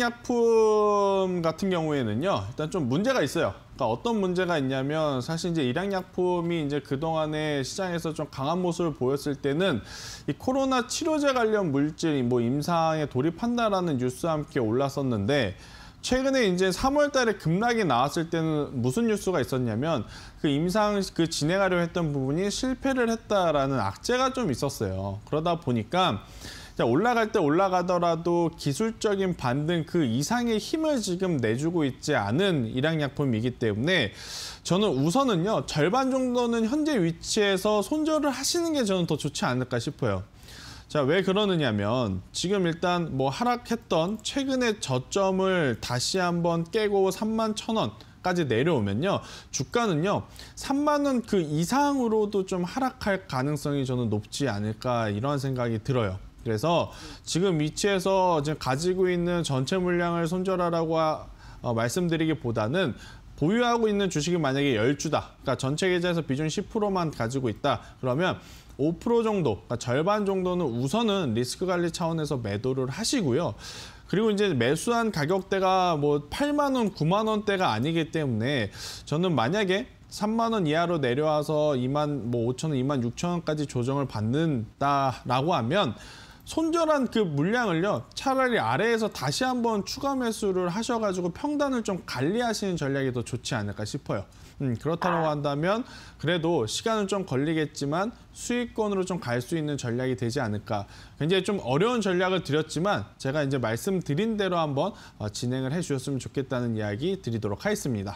일양약품 같은 경우에는요. 일단 좀 문제가 있어요. 그러니까 어떤 문제가 있냐면 사실 이제 일양약품이 이제 그동안에 시장에서 좀 강한 모습을 보였을 때는 이 코로나 치료제 관련 물질 뭐 임상에 돌입한다라는 뉴스와 함께 올랐었는데 최근에 이제 삼월 달에 급락이 나왔을 때는 무슨 뉴스가 있었냐면 그 임상 그 진행하려 했던 부분이 실패를 했다라는 악재가 좀 있었어요. 그러다 보니까 올라갈 때 올라가더라도 기술적인 반등 그 이상의 힘을 지금 내주고 있지 않은 일양약품이기 때문에 저는 우선은요 절반 정도는 현재 위치에서 손절을 하시는 게 저는 더 좋지 않을까 싶어요. 자, 왜 그러느냐면 지금 일단 뭐 하락했던 최근의 저점을 다시 한번 깨고 삼만 천 원까지 내려오면요. 주가는요. 삼만 원 그 이상으로도 좀 하락할 가능성이 저는 높지 않을까 이런 생각이 들어요. 그래서 지금 위치에서 지금 가지고 있는 전체 물량을 손절하라고 어, 말씀드리기보다는 보유하고 있는 주식이 만약에 열 주다. 그러니까 전체 계좌에서 비중 십 퍼센트만 가지고 있다. 그러면 오 퍼센트 정도, 그러니까 절반 정도는 우선은 리스크 관리 차원에서 매도를 하시고요. 그리고 이제 매수한 가격대가 뭐 팔만 원, 구만 원대가 아니기 때문에 저는 만약에 삼만 원 이하로 내려와서 이만 뭐 오천 원, 이만 육천 원까지 조정을 받는다라고 하면 손절한 그 물량을요 차라리 아래에서 다시 한번 추가 매수를 하셔가지고 평단을 좀 관리하시는 전략이 더 좋지 않을까 싶어요. 음, 그렇다고 한다면 그래도 시간은 좀 걸리겠지만 수익권으로 좀 갈 수 있는 전략이 되지 않을까. 굉장히 좀 어려운 전략을 드렸지만 제가 이제 말씀드린 대로 한번 진행을 해주셨으면 좋겠다는 이야기 드리도록 하겠습니다.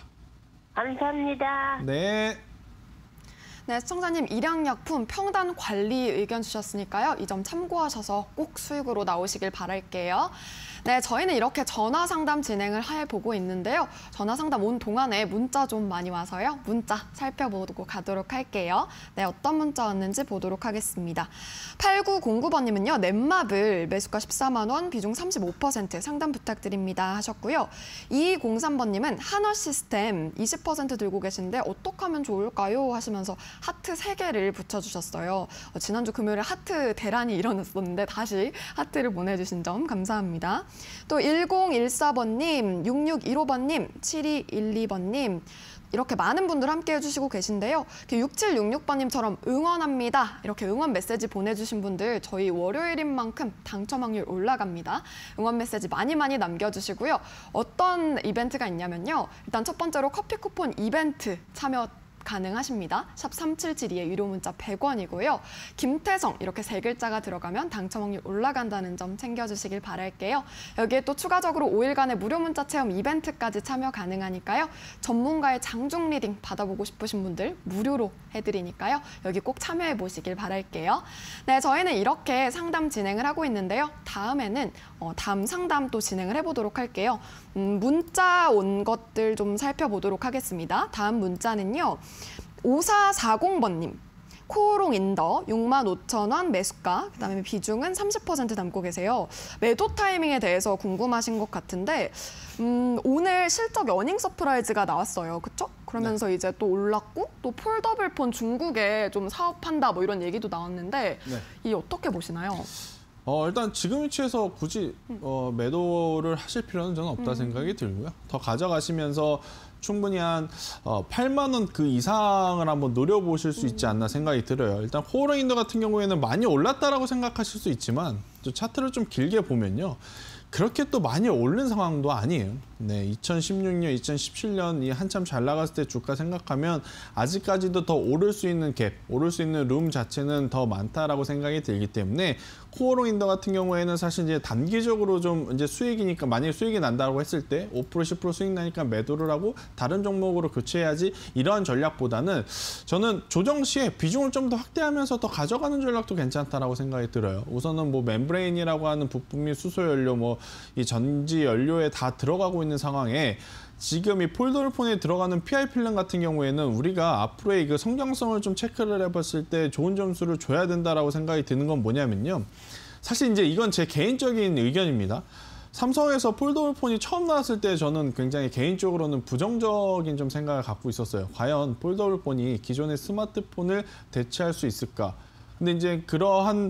감사합니다. 네. 네, 시청자님 일양약품 평단 관리 의견 주셨으니까요. 이 점 참고하셔서 꼭 수익으로 나오시길 바랄게요. 네, 저희는 이렇게 전화 상담 진행을 해보고 있는데요. 전화 상담 온 동안에 문자 좀 많이 와서요. 문자 살펴보고 가도록 할게요. 네, 어떤 문자 왔는지 보도록 하겠습니다. 팔구공구 번님은요. 넷마블 매수가 십사만 원, 비중 삼십오 퍼센트 상담 부탁드립니다 하셨고요. 이이공삼 번님은 한화시스템 이십 퍼센트 들고 계신데 어떻게 하면 좋을까요? 하시면서 하트 세 개를 붙여주셨어요. 어, 지난주 금요일에 하트 대란이 일어났었는데 다시 하트를 보내주신 점 감사합니다. 또 일공일사 번님, 육육일오 번님, 칠이일이 번님 이렇게 많은 분들 함께 해주시고 계신데요. 육칠육육 번님처럼 응원합니다. 이렇게 응원 메시지 보내주신 분들 저희 월요일인 만큼 당첨 확률 올라갑니다. 응원 메시지 많이 많이 남겨주시고요. 어떤 이벤트가 있냐면요. 일단 첫 번째로 커피 쿠폰 이벤트 참여 가능하십니다. 샵 삼칠칠이에 유료 문자 백 원이고요. 김태성 이렇게 세 글자가 들어가면 당첨 확률 올라간다는 점 챙겨주시길 바랄게요. 여기에 또 추가적으로 오 일간의 무료 문자 체험 이벤트까지 참여 가능하니까요. 전문가의 장중 리딩 받아보고 싶으신 분들 무료로 해드리니까요. 여기 꼭 참여해 보시길 바랄게요. 네, 저희는 이렇게 상담 진행을 하고 있는데요. 다음에는 어, 다음 상담 또 진행을 해보도록 할게요. 음, 문자 온 것들 좀 살펴보도록 하겠습니다. 다음 문자는요. 오사사공 번님. 코오롱 인더 육만 오천 원 매수가, 그다음에 비중은 삼십 퍼센트 담고 계세요. 매도 타이밍에 대해서 궁금하신 것 같은데 음, 오늘 실적 어닝 서프라이즈가 나왔어요. 그렇죠? 그러면서 네. 이제 또 올랐고 또 폴더블폰 중국에 좀 사업한다 뭐 이런 얘기도 나왔는데 네. 이 어떻게 보시나요? 어, 일단 지금 위치에서 굳이 어, 매도를 하실 필요는 저는 없다 생각이 들고요. 더 가져가시면서 충분히 한 어, 팔만 원 그 이상을 한번 노려보실 수 있지 않나 생각이 들어요. 일단 코오롱 인더 같은 경우에는 많이 올랐다라고 생각하실 수 있지만 또 차트를 좀 길게 보면요. 그렇게 또 많이 오른 상황도 아니에요. 네, 이천십육 년, 이천십칠 년이 한참 잘 나갔을 때 주가 생각하면 아직까지도 더 오를 수 있는 갭, 오를 수 있는 룸 자체는 더 많다라고 생각이 들기 때문에 코오롱 인더 같은 경우에는 사실 이제 단기적으로 좀 이제 수익이니까 만약에 수익이 난다고 했을 때 오 퍼센트, 십 퍼센트 수익 나니까 매도를 하고 다른 종목으로 교체해야지 이러한 전략보다는 저는 조정 시에 비중을 좀 더 확대하면서 더 가져가는 전략도 괜찮다라고 생각이 들어요. 우선은 뭐 멤브레인이라고 하는 부품이 수소 연료 뭐 이 전지 연료에 다 들어가고 있는 상황에 지금 이 폴더블폰에 들어가는 피아이 필름 같은 경우에는 우리가 앞으로의 그 성장성을 좀 체크를 해봤을 때 좋은 점수를 줘야 된다라고 생각이 드는 건 뭐냐면요. 사실 이제 이건 제 개인적인 의견입니다. 삼성에서 폴더블폰이 처음 나왔을 때 저는 굉장히 개인적으로는 부정적인 좀 생각을 갖고 있었어요. 과연 폴더블폰이 기존의 스마트폰을 대체할 수 있을까? 근데 이제 그러한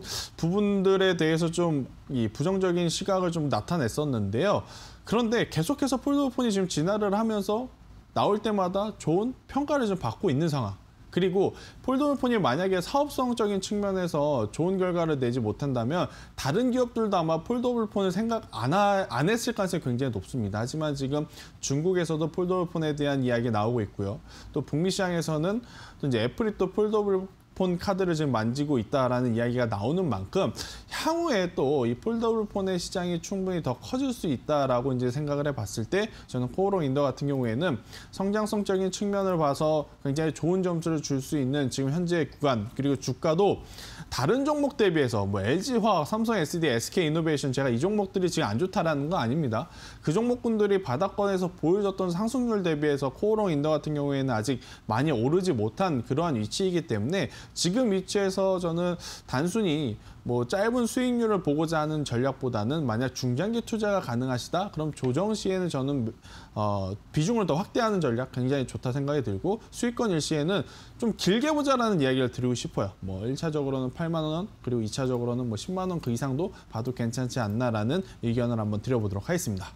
부분들에 대해서 좀 이 부정적인 시각을 좀 나타냈었는데요. 그런데 계속해서 폴더블폰이 지금 진화를 하면서 나올 때마다 좋은 평가를 좀 받고 있는 상황. 그리고 폴더블폰이 만약에 사업성적인 측면에서 좋은 결과를 내지 못한다면 다른 기업들도 아마 폴더블폰을 생각 안, 하, 안 했을 가능성이 굉장히 높습니다. 하지만 지금 중국에서도 폴더블폰에 대한 이야기 나오고 있고요. 또 북미 시장에서는 또 이제 애플이 또 폴더블 폰 카드를 지금 만지고 있다라는 이야기가 나오는 만큼 향후에 또 이 폴더블폰의 시장이 충분히 더 커질 수 있다라고 이제 생각을 해봤을 때 저는 코오롱 인더 같은 경우에는 성장성적인 측면을 봐서 굉장히 좋은 점수를 줄 수 있는 지금 현재 구간 그리고 주가도 다른 종목 대비해서 뭐 엘지화학, 삼성 에스디, 에스케이이노베이션 제가 이 종목들이 지금 안 좋다라는 거 아닙니다. 그 종목군들이 바닥권에서 보여줬던 상승률 대비해서 코오롱 인더 같은 경우에는 아직 많이 오르지 못한 그러한 위치이기 때문에 지금 위치에서 저는 단순히 뭐 짧은 수익률을 보고자 하는 전략보다는 만약 중장기 투자가 가능하시다? 그럼 조정 시에는 저는 어, 비중을 더 확대하는 전략 굉장히 좋다 생각이 들고 수익권 일시에는 좀 길게 보자라는 이야기를 드리고 싶어요. 뭐 일 차적으로는 팔만 원 그리고 이 차적으로는 뭐 십만 원 그 이상도 봐도 괜찮지 않나라는 의견을 한번 드려보도록 하겠습니다.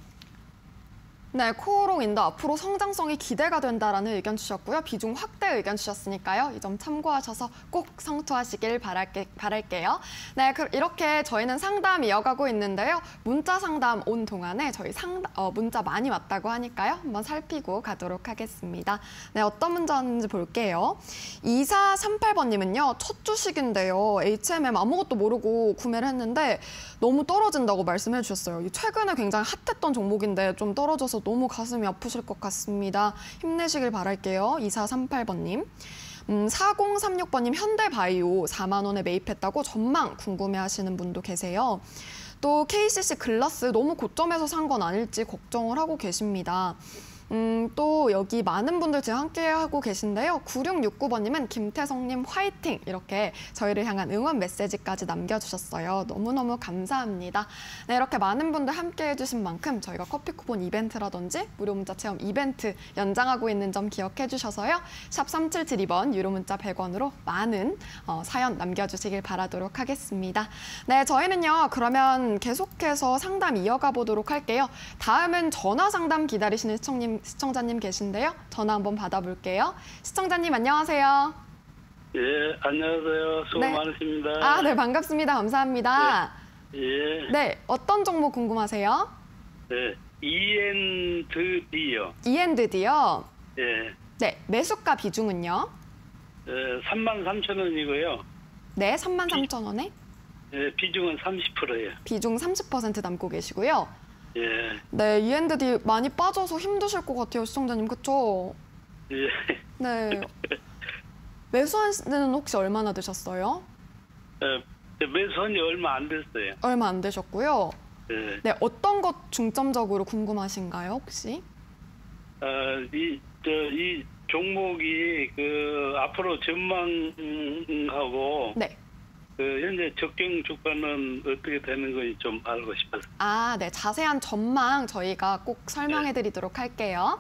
네, 코오롱 인더 앞으로 성장성이 기대가 된다라는 의견 주셨고요. 비중 확대 의견 주셨으니까요. 이 점 참고하셔서 꼭 성투하시길 바랄게, 바랄게요. 네, 그, 이렇게 저희는 상담 이어가고 있는데요. 문자 상담 온 동안에 저희 상담, 어, 문자 많이 왔다고 하니까요. 한번 살피고 가도록 하겠습니다. 네, 어떤 문자 왔는지 볼게요. 이사삼팔 번님은요. 첫 주식인데요. 에이치엠엠 아무것도 모르고 구매를 했는데 너무 떨어진다고 말씀해 주셨어요. 최근에 굉장히 핫했던 종목인데 좀 떨어져서 너무 가슴이 아프실 것 같습니다. 힘내시길 바랄게요. 이사삼팔 번님. 음, 사공삼육 번님 현대바이오 사만 원에 매입했다고 전망 궁금해하시는 분도 계세요. 또 케이씨씨 글라스 너무 고점에서 산 건 아닐지 걱정을 하고 계십니다. 음, 또 여기 많은 분들 지금 함께하고 계신데요. 구육육구 번님은 김태성님 화이팅! 이렇게 저희를 향한 응원 메시지까지 남겨주셨어요. 너무너무 감사합니다. 네, 이렇게 많은 분들 함께해 주신 만큼 저희가 커피 쿠폰 이벤트라든지 무료 문자 체험 이벤트 연장하고 있는 점 기억해 주셔서요. 샵 삼칠칠이 번 유료 문자 백 원으로 많은 어, 사연 남겨주시길 바라도록 하겠습니다. 네, 저희는요. 그러면 계속해서 상담 이어가 보도록 할게요. 다음은 전화 상담 기다리시는 시청님 시청자님 계신데요. 전화 한번 받아볼게요. 시청자님 안녕하세요. 예, 안녕하세요. 수고 네. 많으십니다. 아, 네, 반갑습니다. 감사합니다. 예, 네, 어떤 종목 궁금하세요? 네, 이엔드디요. 이엔드디요. 예, 네, 매수가 비중은요? 예, 삼만 삼천 원이고요. 네, 삼만 삼천 원에 예, 비중은 삼십 퍼센트예요. 비중 삼십 퍼센트 남고 계시고요. 예, 네, 이엔드디 많이 빠져서 힘드실 것 같아요, 시청자님. 그쵸? 예, 네. 매수한 지는 혹시 얼마나 되셨어요? 예, 매수한 지 얼마 안 됐어요. 얼마 안 되셨고요. 예, 네, 어떤 것 중점적으로 궁금하신가요, 혹시? 어, 이, 저, 이 종목이 그 앞으로 전망하고 네. 그 현재 적정 주가는 어떻게 되는 건지 좀 알고 싶어서. 아, 네. 자세한 전망 저희가 꼭 설명해 드리도록 할게요.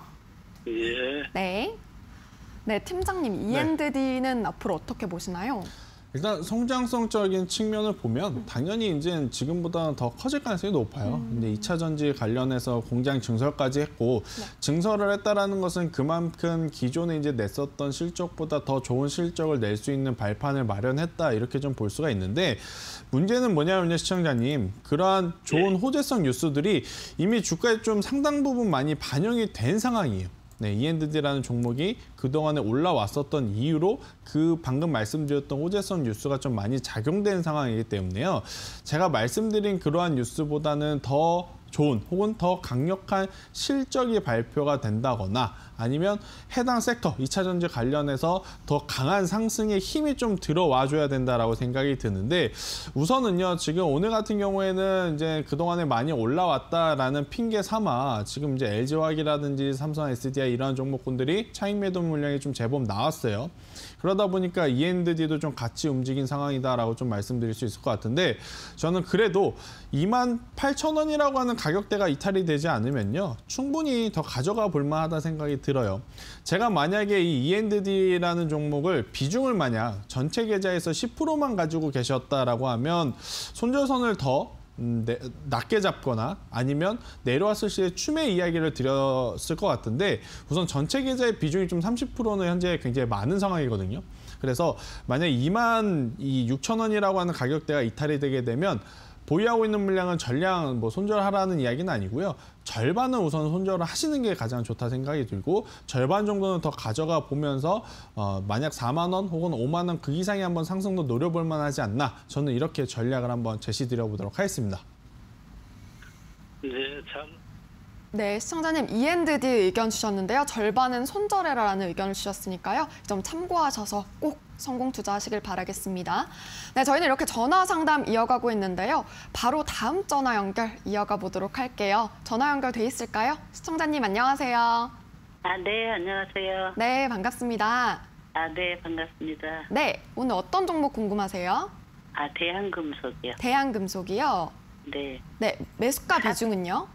예. 네. 네, 팀장님, 이엔드디는 앞으로 어떻게 보시나요? 일단 성장성적인 측면을 보면 당연히 이제 지금보다는 더 커질 가능성이 높아요. 음. 근데 이 차 전지 관련해서 공장 증설까지 했고 네. 증설을 했다라는 것은 그만큼 기존에 이제 냈었던 실적보다 더 좋은 실적을 낼 수 있는 발판을 마련했다 이렇게 좀 볼 수가 있는데 문제는 뭐냐면요, 시청자님. 그러한 좋은 호재성 뉴스들이 이미 주가에 좀 상당 부분 많이 반영이 된 상황이에요. 네, 이엔드디라는 종목이 그동안에 올라왔었던 이유로 그 방금 말씀드렸던 호재성 뉴스가 좀 많이 작용된 상황이기 때문에요. 제가 말씀드린 그러한 뉴스보다는 더 좋은 혹은 더 강력한 실적이 발표가 된다거나 아니면 해당 섹터, 이 차 전지 관련해서 더 강한 상승의 힘이 좀 들어와줘야 된다라고 생각이 드는데 우선은요, 지금 오늘 같은 경우에는 이제 그동안에 많이 올라왔다라는 핑계 삼아 지금 이제 엘지화학이라든지 삼성 에스디아이 이러한 종목군들이 차익 매도 물량이 좀 제법 나왔어요. 그러다 보니까 이엔드디도 좀 같이 움직인 상황이다라고 좀 말씀드릴 수 있을 것 같은데 저는 그래도 이만 팔천 원이라고 하는 가격대가 이탈이 되지 않으면요, 충분히 더 가져가 볼 만하다 생각이 들어요. 제가 만약에 이 이엔드디라는 종목을 비중을 만약 전체 계좌에서 십 퍼센트만 가지고 계셨다라고 하면 손절선을 더 음, 네, 낮게 잡거나 아니면 내려왔을 시에 추매 이야기를 드렸을 것 같은데 우선 전체 계좌의 비중이 좀 삼십 퍼센트는 현재 굉장히 많은 상황이거든요. 그래서 만약 이만 육천 원이라고 하는 가격대가 이탈이 되게 되면 보유하고 있는 물량은 전량 뭐 손절하라는 이야기는 아니고요. 절반은 우선 손절을 하시는 게 가장 좋다 생각이 들고 절반 정도는 더 가져가 보면서 어, 만약 사만 원 혹은 오만 원 그 이상의 한번 상승도 노려볼 만하지 않나 저는 이렇게 전략을 한번 제시드려 보도록 하겠습니다. 네, 참. 네, 시청자님 이엔드디 의견 주셨는데요. 절반은 손절해라라는 의견을 주셨으니까요. 이 점 참고하셔서 꼭 성공 투자하시길 바라겠습니다. 네, 저희는 이렇게 전화 상담 이어가고 있는데요. 바로 다음 전화 연결 이어가 보도록 할게요. 전화 연결돼 있을까요? 시청자님 안녕하세요. 아, 네, 안녕하세요. 네, 반갑습니다. 아, 네, 반갑습니다. 네, 오늘 어떤 종목 궁금하세요? 아, 대한금속이요. 대한금속이요. 네, 네, 매수가 비중은요?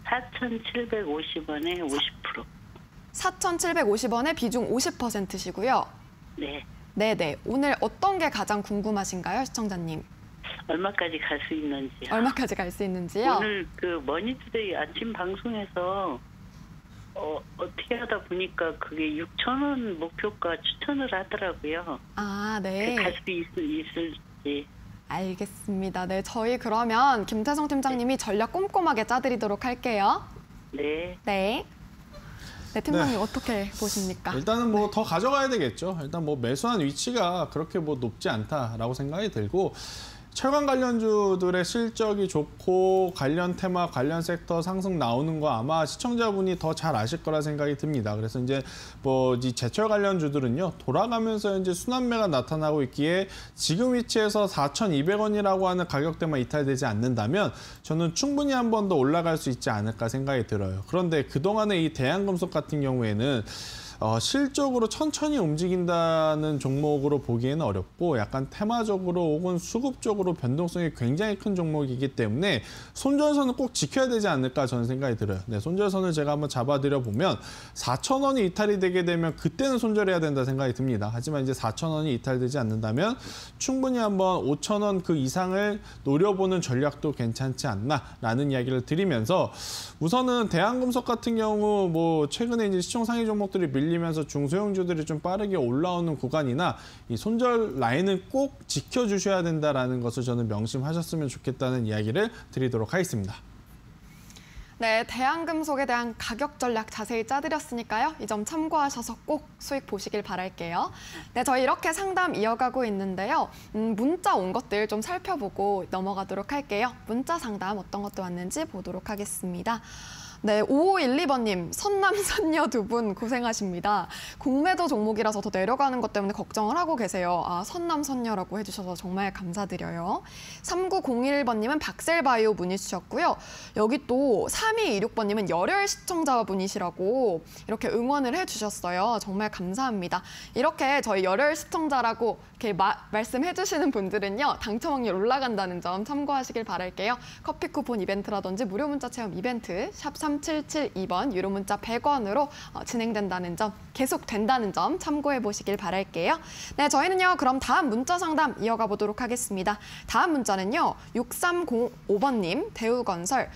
사천칠백오십 원에 오십 퍼센트. 사천칠백오십 원에 비중 오십 퍼센트시고요. 네, 네네, 오늘 어떤 게 가장 궁금하신가요, 시청자님? 얼마까지 갈 수 있는지. 얼마까지 갈 수 있는지요? 오늘 그 머니투데이 아침 방송에서 어, 어떻게 하다 보니까 그게 육천 원 목표가 추천을 하더라고요. 아, 네. 갈 수 있을지. 알겠습니다. 네, 저희 그러면 김태성 팀장님이 전략 꼼꼼하게 짜드리도록 할게요. 네. 네. 네, 팀장님 네. 어떻게 보십니까? 일단은 뭐 더 가져가야 되겠죠. 일단 뭐 매수한 위치가 그렇게 뭐 높지 않다라고 생각이 들고 철강 관련주들의 실적이 좋고 관련 테마, 관련 섹터 상승 나오는 거 아마 시청자분이 더 잘 아실 거라 생각이 듭니다. 그래서 이제 뭐 이 제철 관련주들은요 돌아가면서 이제 순환매가 나타나고 있기에 지금 위치에서 사천이백 원이라고 하는 가격대만 이탈되지 않는다면 저는 충분히 한 번 더 올라갈 수 있지 않을까 생각이 들어요. 그런데 그동안의 이 대한금속 같은 경우에는 어, 실적으로 천천히 움직인다는 종목으로 보기에는 어렵고 약간 테마적으로 혹은 수급적으로 변동성이 굉장히 큰 종목이기 때문에 손절선을 꼭 지켜야 되지 않을까 저는 생각이 들어요. 네, 손절선을 제가 한번 잡아드려 보면 사천 원이 이탈이 되게 되면 그때는 손절해야 된다 생각이 듭니다. 하지만 이제 사천 원이 이탈되지 않는다면 충분히 한번 오천 원 그 이상을 노려보는 전략도 괜찮지 않나라는 이야기를 드리면서 우선은 대한금속 같은 경우 뭐 최근에 이제 시총 상위 종목들이 밀리면서 중소형주들이 좀 빠르게 올라오는 구간이나 이 손절 라인을 꼭 지켜주셔야 된다라는 것을 저는 명심하셨으면 좋겠다는 이야기를 드리도록 하겠습니다. 네, 대한금속에 대한 가격 전략 자세히 짜드렸으니까요. 이 점 참고하셔서 꼭 수익 보시길 바랄게요. 네, 저희 이렇게 상담 이어가고 있는데요. 음, 문자 온 것들 좀 살펴보고 넘어가도록 할게요. 문자 상담 어떤 것도 왔는지 보도록 하겠습니다. 네, 오오일이 번님, 선남, 선녀 두 분 고생하십니다. 공매도 종목이라서 더 내려가는 것 때문에 걱정을 하고 계세요. 아, 선남, 선녀라고 해주셔서 정말 감사드려요. 삼구공일 번님은 박셀바이오 문의 주셨고요. 여기 또 삼이이육 번님은 열혈 시청자분이시라고 이렇게 응원을 해주셨어요. 정말 감사합니다. 이렇게 저희 열혈 시청자라고 이렇게 마, 말씀해주시는 분들은요. 당첨 확률 올라간다는 점 참고하시길 바랄게요. 커피 쿠폰 이벤트라든지 무료 문자 체험 이벤트 샵 삼칠칠이 번 유료 문자 백 원으로 어, 진행된다는 점, 계속된다는 점 참고해 보시길 바랄게요. 네, 저희는요. 그럼 다음 문자 상담 이어가 보도록 하겠습니다. 다음 문자는요. 육삼공오 번님, 대우건설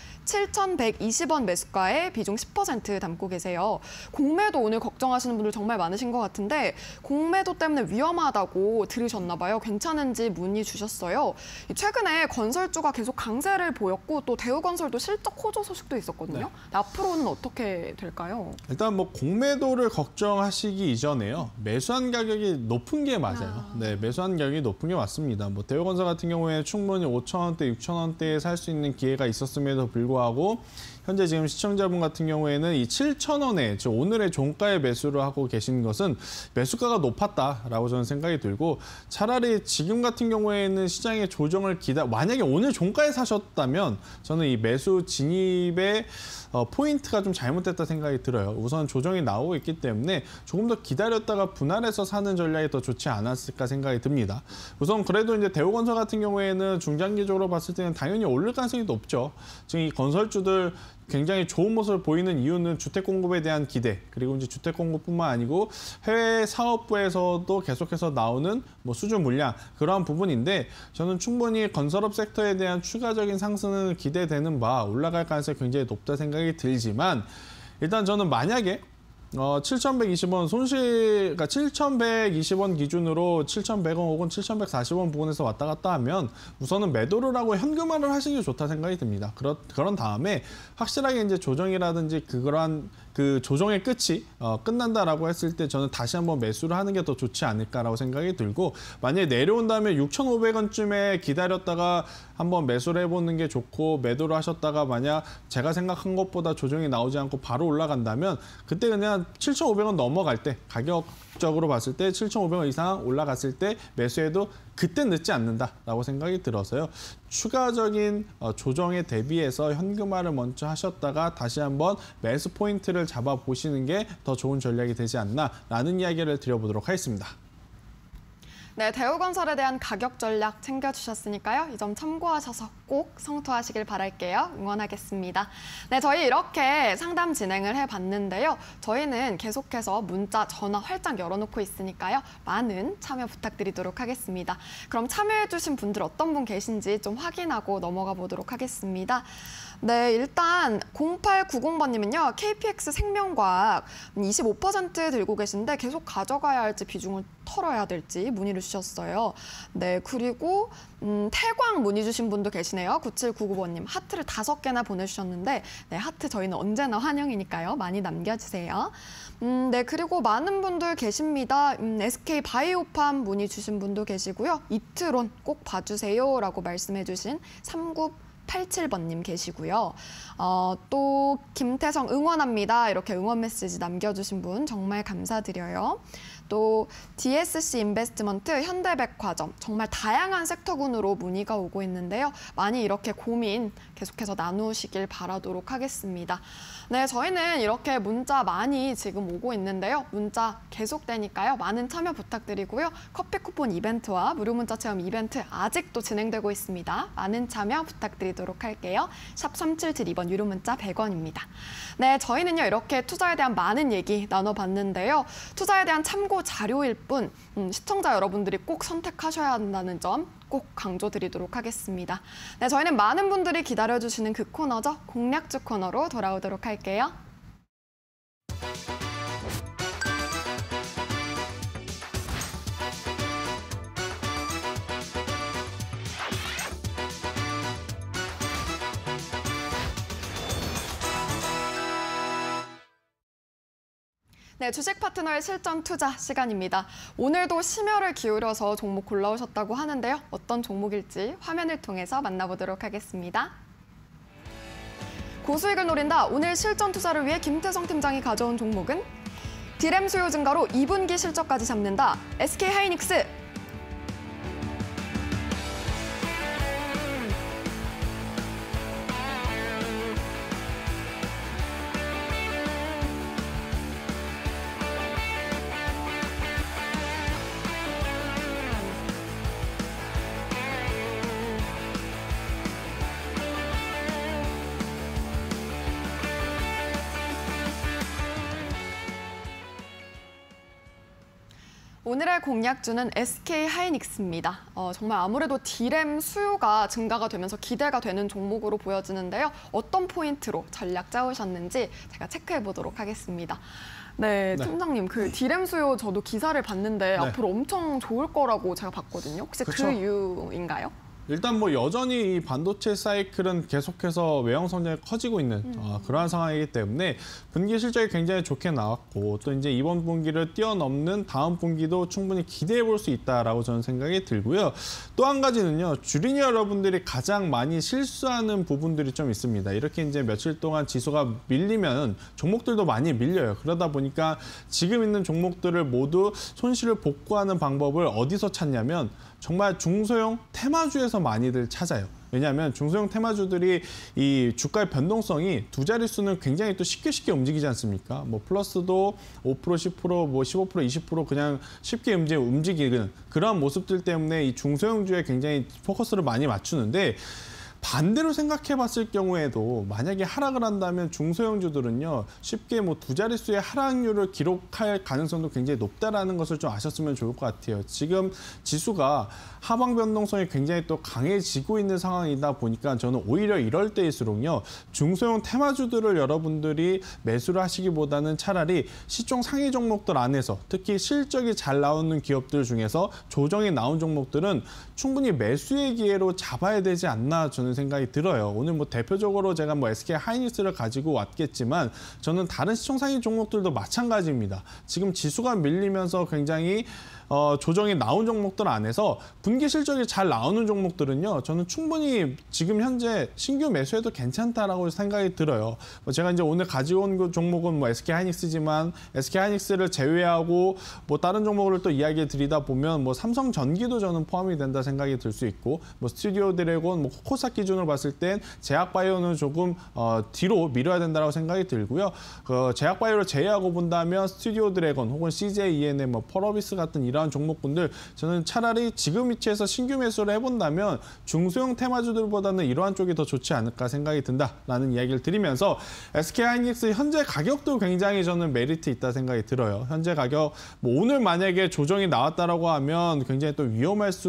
칠천백이십 원 매수가에 비중 십 퍼센트 담고 계세요. 공매도 오늘 걱정하시는 분들 정말 많으신 것 같은데 공매도 때문에 위험하다고 들으셨나 봐요. 괜찮은지 문의 주셨어요. 최근에 건설주가 계속 강세를 보였고 또 대우건설도 실적 호조 소식도 있었거든요. 네. 앞으로는 어떻게 될까요? 일단 뭐 공매도를 걱정하시기 이전에요. 매수한 가격이 높은 게 맞아요. 아. 네, 매수한 가격이 높은 게 맞습니다. 뭐 대우건설 같은 경우에 충분히 오천 원대, 육천 원대에 살 수 있는 기회가 있었음에도 불구하고 현재 지금 시청자분 같은 경우에는 이 칠천 원에 즉 오늘의 종가에 매수를 하고 계신 것은 매수가가 높았다라고 저는 생각이 들고 차라리 지금 같은 경우에는 시장의 조정을 기다 만약에 오늘 종가에 사셨다면 저는 이 매수 진입의 어, 포인트가 좀 잘못됐다 생각이 들어요. 우선 조정이 나오고 있기 때문에 조금 더 기다렸다가 분할해서 사는 전략이 더 좋지 않았을까 생각이 듭니다. 우선 그래도 이제 대우건설 같은 경우에는 중장기적으로 봤을 때는 당연히 오를 가능성이 높죠. 지금 이 건설주들 굉장히 좋은 모습을 보이는 이유는 주택 공급에 대한 기대, 그리고 이제 주택 공급뿐만 아니고 해외 사업부에서도 계속해서 나오는 뭐 수주 물량 그러한 부분인데 저는 충분히 건설업 섹터에 대한 추가적인 상승은 기대되는 바 올라갈 가능성이 굉장히 높다 생각이 들지만 일단 저는 만약에 어, 칠천백이십 원 손실, 그러니까 칠천백이십 원 기준으로 칠천백 원 혹은 칠천백사십 원 부근에서 왔다 갔다 하면 우선은 매도를 하고 현금화를 하시는 게 좋다 생각이 듭니다. 그런, 그런 다음에 확실하게 이제 조정이라든지 그러한 그 조정의 끝이 어, 끝난다라고 했을 때 저는 다시 한번 매수를 하는 게 더 좋지 않을까라고 생각이 들고 만약에 내려온 다음에 육천오백 원쯤에 기다렸다가 한번 매수를 해보는 게 좋고 매도를 하셨다가 만약 제가 생각한 것보다 조정이 나오지 않고 바로 올라간다면 그때 그냥 칠천오백 원 넘어갈 때 가격적으로 봤을 때 칠천오백 원 이상 올라갔을 때 매수해도 그때 늦지 않는다라고 생각이 들어서요. 추가적인 조정에 대비해서 현금화를 먼저 하셨다가 다시 한번 매수 포인트를 잡아보시는 게 더 좋은 전략이 되지 않나라는 이야기를 드려보도록 하겠습니다. 네, 대우건설에 대한 가격 전략 챙겨주셨으니까요. 이 점 참고하셔서 꼭 성투하시길 바랄게요. 응원하겠습니다. 네, 저희 이렇게 상담 진행을 해봤는데요. 저희는 계속해서 문자, 전화 활짝 열어놓고 있으니까요. 많은 참여 부탁드리도록 하겠습니다. 그럼 참여해주신 분들 어떤 분 계신지 좀 확인하고 넘어가 보도록 하겠습니다. 네, 일단 공팔구공 번님은요. 케이피엑스 생명과학 이십오 퍼센트 들고 계신데 계속 가져가야 할지 비중을 털어야 될지 문의를 주셨어요. 네, 그리고 음, 태광 문의 주신 분도 계시네요. 구칠구구 번님 하트를 다섯 개나 보내주셨는데 네, 하트 저희는 언제나 환영이니까요. 많이 남겨주세요. 음, 네, 그리고 많은 분들 계십니다. 음, 에스케이 바이오팜 문의 주신 분도 계시고요. 이트론 꼭 봐주세요라고 말씀해주신 삼구팔칠 번님 계시고요. 어, 또 김태성 응원합니다. 이렇게 응원 메시지 남겨주신 분 정말 감사드려요. 또 디에스씨 인베스트먼트, 현대백화점 정말 다양한 섹터군으로 문의가 오고 있는데요. 많이 이렇게 고민 계속해서 나누시길 바라도록 하겠습니다. 네, 저희는 이렇게 문자 많이 지금 오고 있는데요. 문자 계속되니까요. 많은 참여 부탁드리고요. 커피 쿠폰 이벤트와 무료 문자 체험 이벤트 아직도 진행되고 있습니다. 많은 참여 부탁드리도록 할게요. 샵 삼칠칠이 번 유료 문자 백 원입니다. 네, 저희는요. 이렇게 투자에 대한 많은 얘기 나눠봤는데요. 투자에 대한 참고 자료일 뿐 음, 시청자 여러분들이 꼭 선택하셔야 한다는 점 꼭 강조드리도록 하겠습니다. 네, 저희는 많은 분들이 기다려주시는 그 코너죠. 공략주 코너로 돌아오도록 할게요. 네, 주식 파트너의 실전 투자 시간입니다. 오늘도 심혈을 기울여서 종목 골라오셨다고 하는데요. 어떤 종목일지 화면을 통해서 만나보도록 하겠습니다. 고수익을 노린다. 오늘 실전 투자를 위해 김태성 팀장이 가져온 종목은 디램 수요 증가로 이 분기 실적까지 잡는다. 에스케이하이닉스. 오늘의 공략주는 에스케이하이닉스입니다. 어, 정말 아무래도 디램 수요가 증가가 되면서 기대가 되는 종목으로 보여지는데요. 어떤 포인트로 전략 짜오셨는지 제가 체크해 보도록 하겠습니다. 네, 네. 팀장님, 그 디램 수요 저도 기사를 봤는데 네. 앞으로 엄청 좋을 거라고 제가 봤거든요. 혹시 그쵸. 그 이유인가요? 일단 뭐 여전히 이 반도체 사이클은 계속해서 외형 성장이 커지고 있는 음. 어, 그러한 상황이기 때문에 분기 실적이 굉장히 좋게 나왔고 또 이제 이번 분기를 뛰어넘는 다음 분기도 충분히 기대해 볼 수 있다라고 저는 생각이 들고요. 또 한 가지는요. 주린이 여러분들이 가장 많이 실수하는 부분들이 좀 있습니다. 이렇게 이제 며칠 동안 지수가 밀리면 종목들도 많이 밀려요. 그러다 보니까 지금 있는 종목들을 모두 손실을 복구하는 방법을 어디서 찾냐면 정말 중소형 테마주에서 많이들 찾아요. 왜냐하면 중소형 테마주들이 이 주가의 변동성이 두 자릿수는 굉장히 또 쉽게 쉽게 움직이지 않습니까? 뭐 플러스도 오 퍼센트, 십 퍼센트, 뭐 십오 퍼센트, 이십 퍼센트 그냥 쉽게 움직이는 그런 모습들 때문에 이 중소형주에 굉장히 포커스를 많이 맞추는데 반대로 생각해 봤을 경우에도 만약에 하락을 한다면 중소형주들은요 쉽게 뭐 두 자릿수의 하락률을 기록할 가능성도 굉장히 높다라는 것을 좀 아셨으면 좋을 것 같아요. 지금 지수가 하방 변동성이 굉장히 또 강해지고 있는 상황이다 보니까 저는 오히려 이럴 때일수록요 중소형 테마주들을 여러분들이 매수를 하시기보다는 차라리 시총 상위 종목들 안에서 특히 실적이 잘 나오는 기업들 중에서 조정이 나온 종목들은 충분히 매수의 기회로 잡아야 되지 않나 저는 생각이 들어요. 오늘 뭐 대표적으로 제가 뭐 에스케이하이닉스를 가지고 왔겠지만 저는 다른 시총 상위 종목들도 마찬가지입니다. 지금 지수가 밀리면서 굉장히 어, 조정이 나온 종목들 안에서 분기 실적이 잘 나오는 종목들은요, 저는 충분히 지금 현재 신규 매수해도 괜찮다라고 생각이 들어요. 뭐 제가 이제 오늘 가지고 온 그 종목은 뭐 에스케이하이닉스지만 에스케이하이닉스를 제외하고 뭐 다른 종목을 또 이야기 드리다 보면 뭐 삼성전기도 저는 포함이 된다 생각이 들 수 있고 뭐 스튜디오 드래곤, 뭐 코코사 기준으로 봤을 땐 제약바이오는 조금 어, 뒤로 미뤄야 된다고 생각이 들고요. 그 제약바이오를 제외하고 본다면 스튜디오 드래곤 혹은 씨제이이엔의 뭐 펄어비스 같은 이러한 종목군들 저는 차라리 지금 위치에서 신규 매수를 해본다면 중소형 테마주들보다는 이러한 쪽이 더 좋지 않을까 생각이 든다라는 이야기를 드리면서 에스케이하이닉스 현재 가격도 굉장히 저는 메리트 있다 생각이 들어요. 현재 가격 뭐 오늘 만약에 조정이 나왔다라고 하면 굉장히 또 위험할 수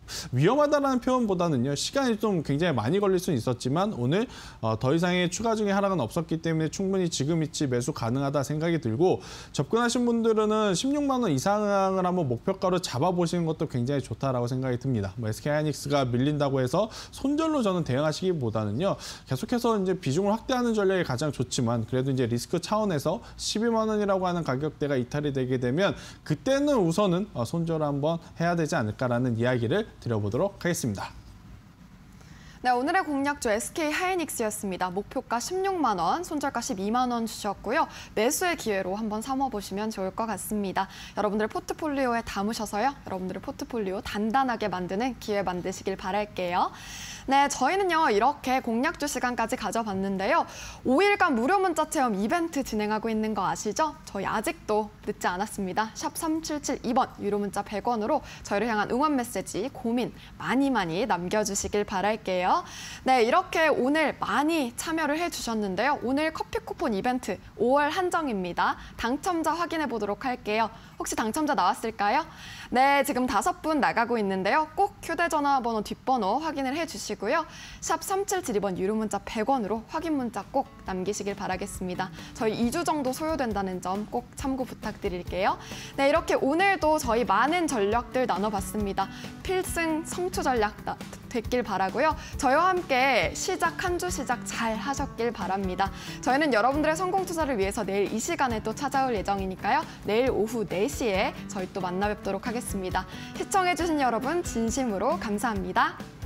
위험하다라는 표현보다는요, 시간이 좀 굉장히 많이 걸릴 수는 있었지만 오늘 어, 더 이상의 추가적인 하락은 없었기 때문에 충분히 지금 이치 매수 가능하다 생각이 들고, 접근하신 분들은 십육만 원 이상을 한번 목표가로 잡아보시는 것도 굉장히 좋다라고 생각이 듭니다. 뭐 에스케이하이닉스가 밀린다고 해서 손절로 저는 대응하시기보다는요, 계속해서 이제 비중을 확대하는 전략이 가장 좋지만, 그래도 이제 리스크 차원에서 십이만 원이라고 하는 가격대가 이탈이 되게 되면 그때는 우선은 손절을 한번 해야 되지 않을까라는 이야기를 드려보도록 하겠습니다. 네, 오늘의 공략주 에스케이하이닉스였습니다. 목표가 십육만 원, 손절가 십이만 원 주셨고요. 매수의 기회로 한번 삼아보시면 좋을 것 같습니다. 여러분들 포트폴리오에 담으셔서요, 여러분들의 포트폴리오 단단하게 만드는 기회 만드시길 바랄게요. 네, 저희는요, 이렇게 공략주 시간까지 가져봤는데요. 오 일간 무료 문자 체험 이벤트 진행하고 있는 거 아시죠? 저희 아직도 늦지 않았습니다. 샵 삼칠칠이 번 유료 문자 백 원으로 저희를 향한 응원 메시지, 고민 많이 많이 남겨주시길 바랄게요. 네, 이렇게 오늘 많이 참여를 해주셨는데요. 오늘 커피 쿠폰 이벤트 오월 한정입니다. 당첨자 확인해 보도록 할게요. 혹시 당첨자 나왔을까요? 네, 지금 다섯 분 나가고 있는데요. 꼭 휴대전화 번호 뒷번호 확인을 해주시고요. 샵 삼칠칠이 번 유료 문자 백 원으로 확인 문자 꼭 남기시길 바라겠습니다. 저희 이 주 정도 소요된다는 점 꼭 참고 부탁드릴게요. 네, 이렇게 오늘도 저희 많은 전략들 나눠봤습니다. 필승 성투 전략 됐길 바라고요. 저희와 함께 시작 한 주 시작 잘 하셨길 바랍니다. 저희는 여러분들의 성공 투자를 위해서 내일 이 시간에 또 찾아올 예정이니까요. 내일 오후 네 시에 저희 또 만나 뵙도록 하겠습니다. 시청해주신 여러분 진심으로 감사합니다.